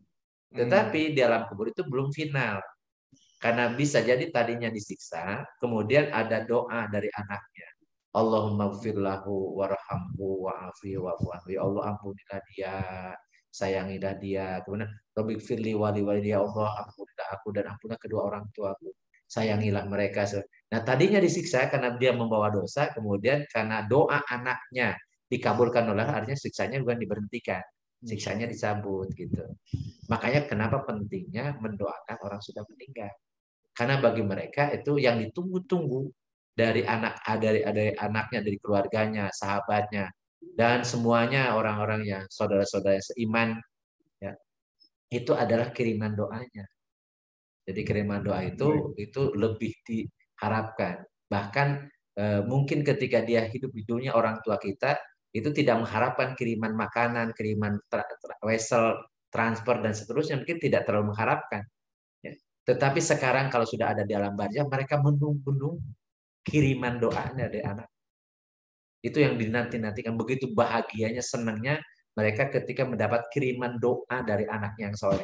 A: Tetapi di alam kubur itu belum final. Karena bisa jadi tadinya disiksa, kemudian ada doa dari anaknya. Allahumma gfirlahu warhamhu wa'afi wa'fu anhu. Ya Allah ampunilah dia, sayangilah dia. Kemudian Rabbi gfirli wali wali ya Allah, ampunilah aku dan ampunilah kedua orang tuaku. Sayangilah mereka. Nah, tadinya disiksa karena dia membawa dosa, kemudian karena doa anaknya dikabulkan oleh Allah, artinya siksanya bukan diberhentikan. Siksanya dicabut gitu. Makanya kenapa pentingnya mendoakan orang sudah meninggal. Karena bagi mereka itu yang ditunggu-tunggu dari anak dari, dari anaknya, dari keluarganya, sahabatnya, dan semuanya orang-orang yang saudara-saudara seiman ya, itu adalah kiriman doanya. Jadi kiriman doa itu itu lebih diharapkan. Bahkan eh, mungkin ketika dia hidup di dunia, orang tua kita itu tidak mengharapkan kiriman makanan, kiriman tra tra wesel, transfer dan seterusnya, mungkin tidak terlalu mengharapkan. Ya. Tetapi sekarang kalau sudah ada di alam barzakh, mereka menunggu-nunggu kiriman doanya dari anak. Itu yang dinanti-nantikan, begitu bahagianya, senangnya mereka ketika mendapat kiriman doa dari anaknya yang soleh.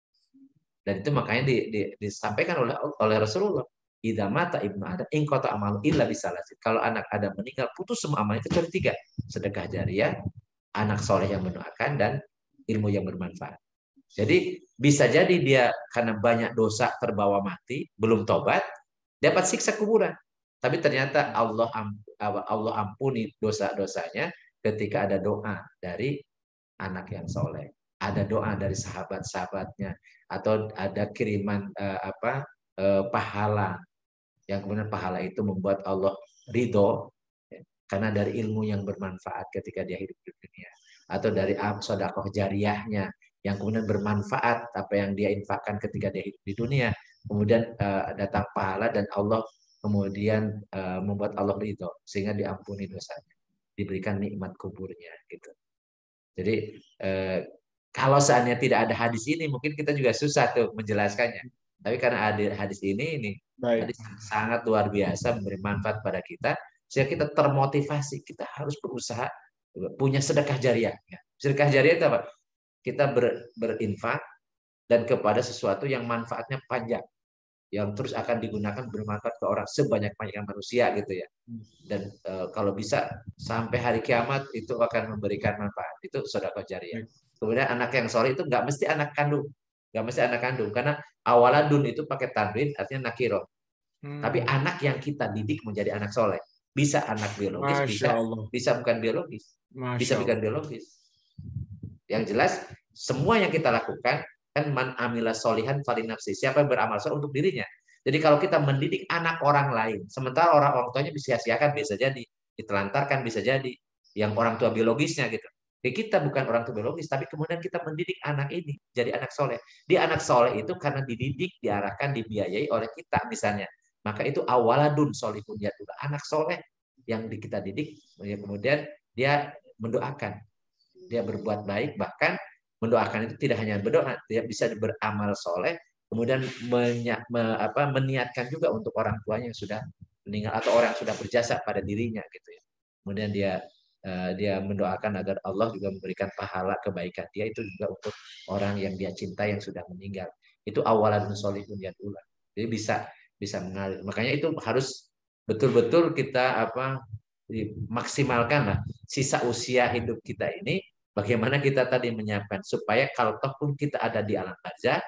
A: Dan itu makanya di, di, disampaikan oleh oleh Rasulullah. Idza mata ibnu Adam in qata amalu illa bisalasin. Kalau anak Adam meninggal, putus semua amalnya kecuali tiga. Sedekah jariah, anak soleh yang mendoakan, dan ilmu yang bermanfaat. Jadi bisa jadi dia karena banyak dosa terbawa mati, belum tobat, dapat siksa kuburan. Tapi ternyata Allah Allah ampuni dosa-dosanya ketika ada doa dari anak yang soleh, ada doa dari sahabat-sahabatnya, atau ada kiriman eh, apa eh, pahala, yang kemudian pahala itu membuat Allah ridho ya, karena dari ilmu yang bermanfaat ketika dia hidup di dunia, atau dari sedekah jariahnya yang kemudian bermanfaat apa yang dia infakkan ketika dia hidup di dunia, kemudian uh, datang pahala dan Allah kemudian uh, membuat Allah ridho sehingga diampuni dosanya, diberikan nikmat kuburnya gitu. Jadi uh, kalau seandainya tidak ada hadis ini mungkin kita juga susah tuh menjelaskannya. Tapi karena ada hadis ini, ini
E: Baik.
A: hadis sangat luar biasa memberi manfaat pada kita, sehingga kita termotivasi, kita harus berusaha punya sedekah jariah. Sedekah jariah itu apa? Kita ber, berinfak dan kepada sesuatu yang manfaatnya panjang, yang terus akan digunakan bermanfaat ke orang sebanyak-banyaknya manusia gitu ya. Dan e, kalau bisa sampai hari kiamat itu akan memberikan manfaat. Itu sedekah jariah. Kemudian anak yang soleh itu nggak mesti anak kandung, nggak mesti anak kandung, karena awaladun itu pakai tanwin artinya nakiro. Hmm. Tapi anak yang kita didik menjadi anak soleh, bisa anak biologis,
E: Masya
A: bisa
E: Allah.
A: bisa bukan biologis,
E: Masya
A: bisa bukan biologis. Yang jelas semua yang kita lakukan kan man amila solihan falinafsi, siapa yang beramal soleh untuk dirinya. Jadi kalau kita mendidik anak orang lain, sementara orang orang tuanya disia-siakan, bisa jadi ditelantarkan, bisa jadi yang orang tua biologisnya gitu. Jadi kita bukan orang tua biologis, tapi kemudian kita mendidik anak ini jadi anak soleh. Dia anak soleh itu karena dididik, diarahkan, dibiayai oleh kita misalnya. Maka itu awaladun solihun yadullah, anak soleh yang kita didik, kemudian dia mendoakan, dia berbuat baik, bahkan mendoakan itu tidak hanya berdoa, dia bisa beramal soleh, kemudian menya, me, apa, meniatkan juga untuk orang tuanya yang sudah meninggal atau orang yang sudah berjasa pada dirinya gitu ya. Kemudian dia uh, dia mendoakan agar Allah juga memberikan pahala kebaikan dia itu juga untuk orang yang dia cinta yang sudah meninggal. Itu awalan solihun yadullah. Jadi bisa bisa mengalir. Makanya itu harus betul-betul kita apa maksimalkan lah sisa usia hidup kita ini. Bagaimana kita tadi menyiapkan supaya kalau toh pun kita ada di alam barzah,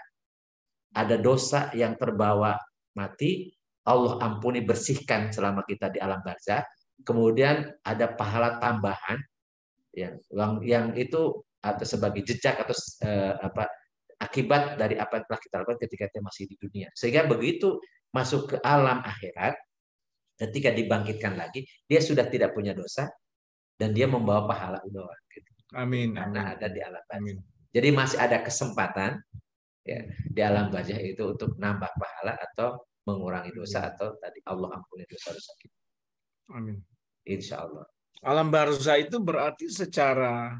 A: ada dosa yang terbawa mati, Allah ampuni, bersihkan selama kita di alam barzah. Kemudian ada pahala tambahan yang yang itu atau sebagai jejak atau eh, apa akibat dari apa yang telah kita lakukan ketika kita masih di dunia. Sehingga begitu masuk ke alam akhirat, ketika dibangkitkan lagi, dia sudah tidak punya dosa dan dia membawa pahala doa. Gitu.
E: Amin.
A: Karena
E: amin.
A: ada di alam barzah.
E: Amin.
A: Jadi masih ada kesempatan ya di alam barzah itu untuk nambah pahala atau mengurangi dosa atau tadi Allah ampuni dosa-dosa kita.
E: Amin.
A: Insya Allah.
E: Alam barzah itu berarti secara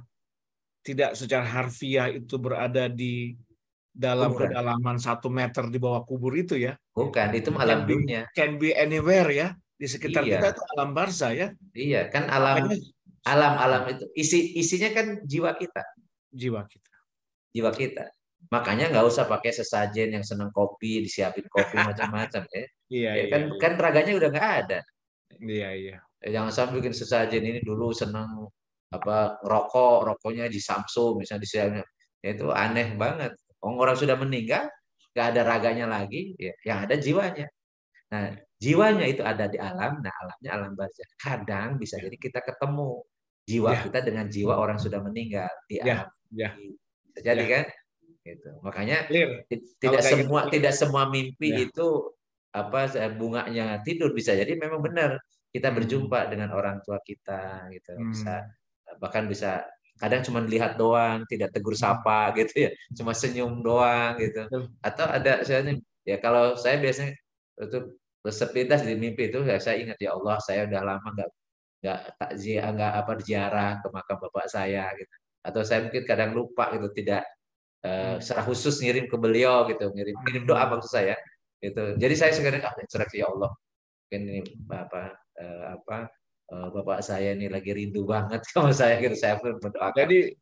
E: tidak secara harfiah itu berada di dalam
A: Bukan.
E: kedalaman satu meter di bawah kubur itu ya?
A: Bukan, itu alam
E: can be,
A: dunia.
E: Can be anywhere ya di sekitar
A: Iya.
E: kita itu alam barzah ya?
A: Iya, kan alam
E: Makanya,
A: alam-alam itu isi isinya kan jiwa kita.
E: Jiwa kita.
A: Jiwa kita. Makanya nggak usah pakai sesajen yang senang kopi, disiapin kopi macam-macam ya.
E: Iya,
A: ya
E: iya,
A: kan
E: iya.
A: kan raganya udah nggak ada.
E: Iya, iya.
A: Jangan sampai bikin sesajen ini dulu senang apa rokok, rokoknya di Samsung misalnya disiapin. Ya, itu aneh banget. Orang sudah meninggal, nggak ada raganya lagi, ya, yang ada jiwanya. Nah, jiwanya itu ada di alam, nah alamnya alam barzah. Kadang bisa jadi kita ketemu jiwa
E: Ya.
A: kita dengan jiwa orang sudah meninggal di
E: Ya,
A: alam.
E: ya.
A: Bisa jadi
E: Ya.
A: kan? Gitu. Makanya
E: Clear.
A: tidak
E: Kalau kayak
A: semua
E: gitu,
A: tidak semua mimpi
E: Ya.
A: itu apa bunganya tidur, bisa jadi memang benar kita
E: Hmm.
A: berjumpa dengan orang tua kita gitu.
E: Hmm.
A: Bisa bahkan bisa kadang cuma lihat doang, tidak tegur sapa gitu ya, cuma senyum doang gitu. Atau ada saya ya kalau saya biasanya itu sepintas di mimpi itu ya saya ingat, ya Allah saya udah lama nggak nggak takziah nggak apa ziarah ke makam bapak saya gitu. Atau saya mungkin kadang lupa gitu, tidak uh, secara khusus ngirim ke beliau gitu, ngirim ngirim doa maksud saya gitu. Jadi saya sekarang ah ya Allah, mungkin ini apa uh, apa Uh, bapak saya ini lagi rindu banget sama saya gitu, saya pun berdoakan.
E: Jadi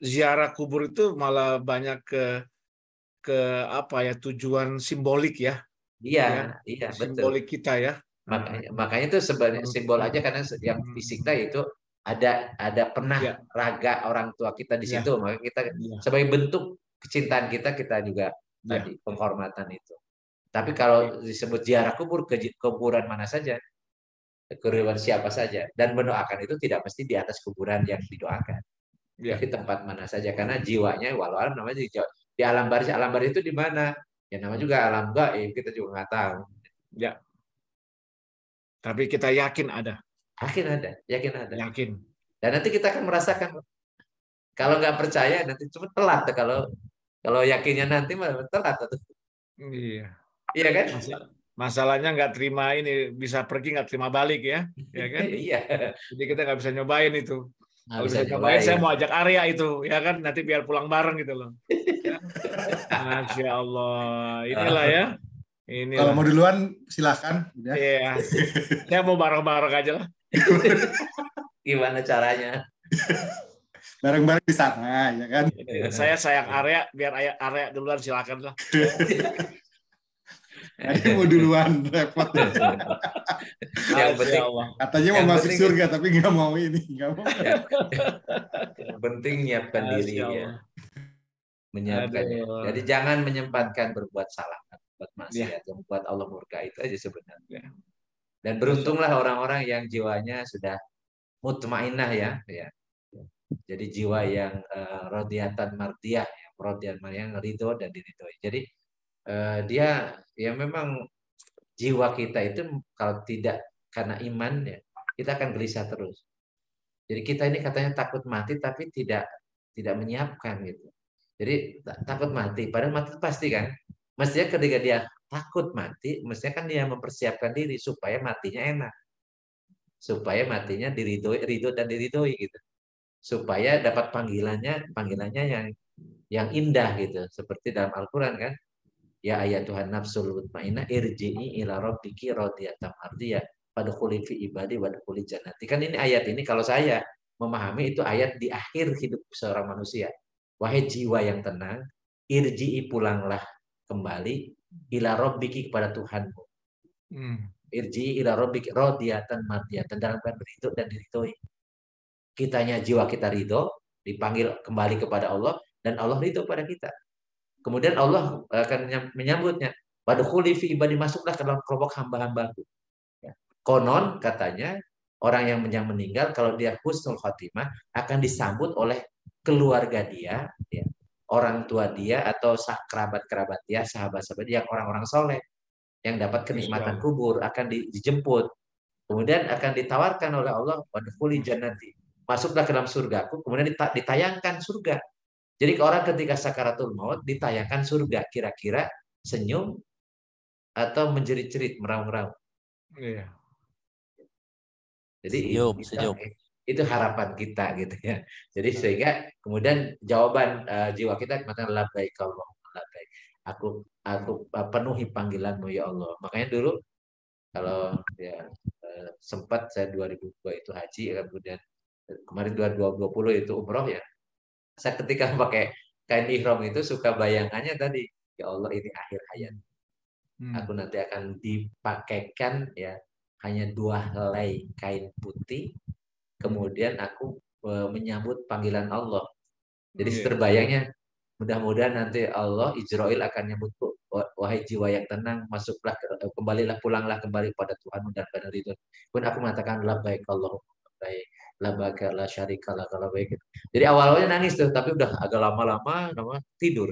E: ziarah kubur itu malah banyak ke ke apa ya, tujuan simbolik ya.
A: Iya,
E: Ya,
A: iya betul.
E: simbolik kita ya.
A: Makanya, makanya itu sebenarnya simbol aja, karena yang fisiknya itu ada ada pernah
E: Ya.
A: raga orang tua kita di
E: Ya.
A: situ, maka kita
E: Ya.
A: sebagai bentuk kecintaan kita kita juga
E: Ya.
A: tadi penghormatan itu. Tapi kalau disebut ziarah kubur, ke kuburan mana saja, kuburan siapa saja, dan mendoakan itu tidak mesti di atas kuburan yang didoakan,
E: Ya.
A: tapi tempat mana saja, karena jiwanya walau alam namanya di, di alam barzah. Alam barzah itu di mana? Ya namanya juga alam gaib, kita juga nggak tahu.
E: Ya. Tapi kita yakin ada.
A: Yakin ada, yakin ada.
E: Yakin.
A: Dan nanti kita akan merasakan. Kalau nggak percaya nanti cuma telat. Kalau kalau yakinnya nanti malah telat.
E: Iya.
A: Iya kan?
E: Masalahnya nggak terima ini, bisa pergi nggak terima balik ya, ya kan?
A: Iya.
E: Jadi kita nggak bisa nyobain itu.
A: Nggak
E: Kalau
A: bisa
E: bisa nyobain,
A: nyobain.
E: saya mau ajak Arya itu, ya kan? Nanti biar pulang bareng gitu loh. Ya. Masya Allah, inilah ya. Inilah.
C: Kalau mau duluan silahkan.
E: Iya. Saya mau bareng-bareng aja lah.
A: Gimana caranya?
C: Bareng-bareng di sana, ya kan?
E: Saya sayang Arya, biar Arya duluan silakan lah.
C: Saya mau duluan, repot.
A: Yang penting,
C: katanya mau masuk penting, surga, tapi nggak mau ini, nggak mau.
A: Yang penting nyiapkan diri ya, menyiapkannya. Jadi jangan menyempatkan berbuat salah, berbuat maksiat, yang membuat Allah murka, itu aja sebenarnya. Dan beruntunglah orang-orang yang jiwanya sudah mutmainnah ya, ya. Jadi jiwa yang uh, rodiatan mardiyah, ya, rodiatan yang ridho dan diridhoi. Jadi uh, dia ya memang jiwa kita itu kalau tidak karena iman ya, kita akan gelisah terus. Jadi kita ini katanya takut mati tapi tidak tidak menyiapkan gitu. Jadi takut mati, padahal mati pasti kan. Mestinya ketika dia takut mati, mestinya kan dia mempersiapkan diri supaya matinya enak. Supaya matinya diridhoi, ridho dan diridhoi gitu. Supaya dapat panggilannya, panggilannya yang yang indah gitu. Seperti dalam Al-Qur'an kan. Ya ayat Tuhan nafsul mutmainnah irji'i ila rabbiki radiyatan mardiyah fadkhuli fi ibadi wadkhuli jannati. Kan ini ayat ini kalau saya memahami itu ayat di akhir hidup seorang manusia. Wahai jiwa yang tenang, irji'i pulanglah kembali ila rabbiki kepada Tuhanmu. Hmm. Irji'i ila rabbiki radiyatan mardiyatan, dalam keadaan ridho dan diridhoi. Kitanya jiwa kita ridho, dipanggil kembali kepada Allah dan Allah ridho pada kita. Kemudian Allah akan menyambutnya. Wadkhuli fi ibadi, masuklah ke dalam kelompok hamba-hambaku. Ya. Konon katanya orang yang yang meninggal kalau dia husnul khotimah akan disambut oleh keluarga dia, ya, orang tua dia atau kerabat-kerabat dia, sahabat-sahabat dia, orang-orang soleh yang dapat kenikmatan kubur akan dijemput. Kemudian akan ditawarkan oleh Allah, wadkhuli jannati, masuklah ke dalam surgaku. Kemudian ditayangkan surga. Jadi orang ketika sakaratul maut ditayangkan surga, kira-kira senyum atau menjerit-jerit, meraung-raung. Iya. Jadi
B: senyum,
A: itu,
B: senyum.
A: itu harapan kita gitu ya. Jadi sehingga kemudian jawaban uh, jiwa kita mengatakan labbaik Allahumma labbaik. Aku aku uh, penuhi panggilanmu ya Allah. Makanya dulu kalau ya uh, sempat saya dua ribu dua itu haji, kemudian kemarin dua ribu dua puluh itu umroh ya. Saya ketika pakai kain ihram itu suka bayangannya tadi, ya Allah ini akhir hayat. Hmm. Aku nanti akan dipakaikan ya hanya dua helai kain putih, kemudian aku e, menyambut panggilan Allah. Jadi yeah. terbayangnya mudah-mudahan nanti Allah Ijrail akan nyambutku, wahai jiwa yang tenang, masuklah kembalilah pulanglah kembali pada Tuhanmu dan pada ridho. Pun aku mengatakan labbaik Allahumma labbaik. Labaka la syarika laka labbaik. Jadi awal-awalnya nangis tuh, tapi udah agak lama-lama nama tidur.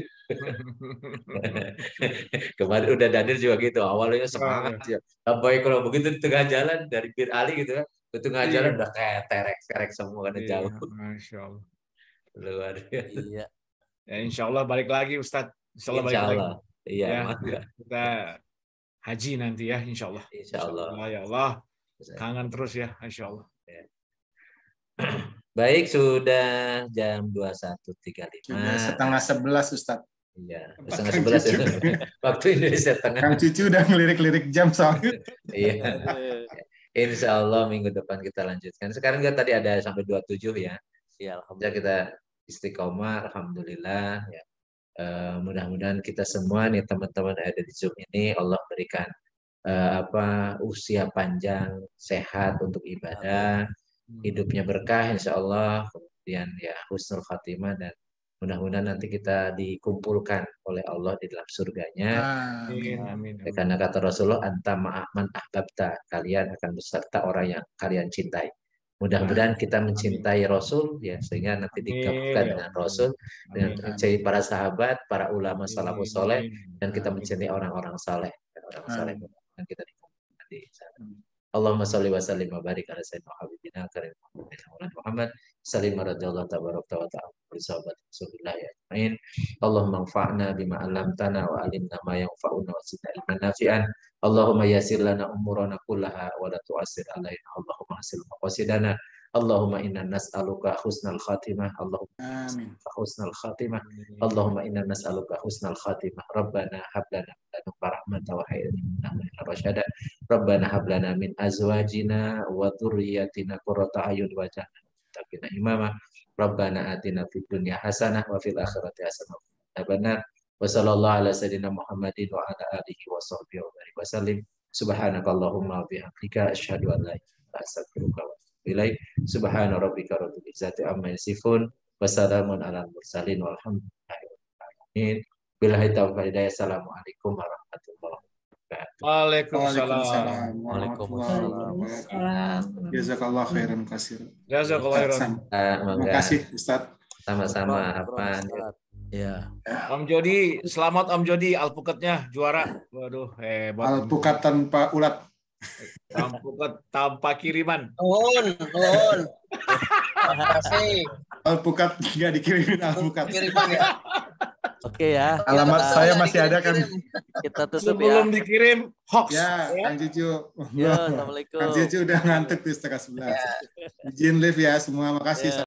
A: Kemarin udah Daniel juga gitu, awalnya semangat ya. Labbaik kalau begitu di tengah jalan dari Bir Ali gitu kan, di tengah iya. jalan udah kayak terek-terek semua karena iya, jauh. Masya Allah. Luar biasa. Iya.
E: Ya insya Allah balik lagi Ustadz. Insya Allah balik
A: Allah.
E: lagi.
A: Iya.
E: Ya, kita haji nanti ya insya Allah.
A: Insya Allah.
E: Insya Allah ya Allah. Kangen terus ya insya Allah. Ya.
A: Baik, sudah jam dua puluh satu tiga puluh lima.
C: Sudah setengah sebelas, Ustadz.
A: Iya, setengah sebelas ya. Waktu Indonesia Tengah.
C: Kang Cucu udah ngelirik-lirik jam soalnya.
A: Iya. Insya Allah minggu depan kita lanjutkan. Sekarang kita tadi ada sampai dua puluh tujuh ya.
B: Iya,
A: alhamdulillah. Kita istiqomah, alhamdulillah ya. Uh, mudah-mudahan kita semua nih teman-teman ada di Zoom ini Allah berikan uh, apa usia panjang, sehat untuk ibadah, Amin. Hidupnya berkah insya Allah, kemudian ya husnul khatimah, dan mudah-mudahan nanti kita dikumpulkan oleh Allah di dalam surganya.
C: Amin.
A: Amin. Ya, karena kata Rasulullah, anta ma'aman ahbabta, kalian akan beserta orang yang kalian cintai. Mudah-mudahan kita mencintai Amin. Rasul ya, sehingga nanti digabungkan dengan Rasul, dengan mencintai para sahabat, para ulama salafus soleh, dan kita mencintai orang-orang saleh, orang saleh dan kita dikumpulkan di sana. Allahumma sholli wa sallim wa barik ala sayyidina habibina karim Muhammad sallim radhiyallahu tabaraka wa ta'ala bi sahabat Rasulillah ya amin. Allahumma anfa'na bima 'allamtana wa 'allimna ma yanfa'una wa zidna ilman nafi'an. Allahumma yassir lana umurana kullaha wa la tu'assir alaina. Allahumma hasil maqasidana. Allahumma inna nas'aluka husnal khatimah. Allahumma amin. Husnal khatimah. Allahumma inna nas'aluka husnal khatimah. Rabbana hab lana min ladunka rahmatan wa hayyi lana min rasyada. Rabbana hab lana min azwajina wa dhurriyyatina qurrata a'yun waj'alna muttaqina imama. Rabbana atina fid dunya hasanah wa fil akhirati hasanah wa qina adzabannar. Wa sallallahu ala sayyidina Muhammadin wa ala alihi wa sahbihi wa barik wasallim. Subhanakallahumma wa bihamdika asyhadu an la ilaha illa anta astaghfiruka wa atubu ilaik. Subhana rabbika rabbil izzati amma yasifun wa salamun alal mursalin walhamdulillahi rabbil alamin. Billahi taufiq wal hidayah. Assalamualaikum warahmatullahi wabarakatuh.
E: Waalaikumsalam.
C: Waalaikumsalam. Jazakallah khairan katsir.
E: Jazakallah khairan.
C: Terima kasih Ustaz.
A: Sama-sama. Apa?
B: Ya.
E: Om Jody, selamat Om Jody, alpukatnya juara. Waduh, hebat.
C: Alpukat tanpa ulat.
E: Alpukat tanpa kiriman.
F: Nuhun, nuhun. Makasih.
C: Alpukat nggak dikirimin alpukat.
F: Kiriman ya.
B: Oke ya.
C: Alamat
B: kita,
C: saya masih ada kan.
B: Kita tutup
E: sebelum
B: ya.
E: dikirim hoax.
C: Ya, Kang Cucu.
B: Ya, assalamualaikum.
C: Kang Cucu udah ngantuk di setengah sebelas. Izin live ya semua, makasih.
B: Ya.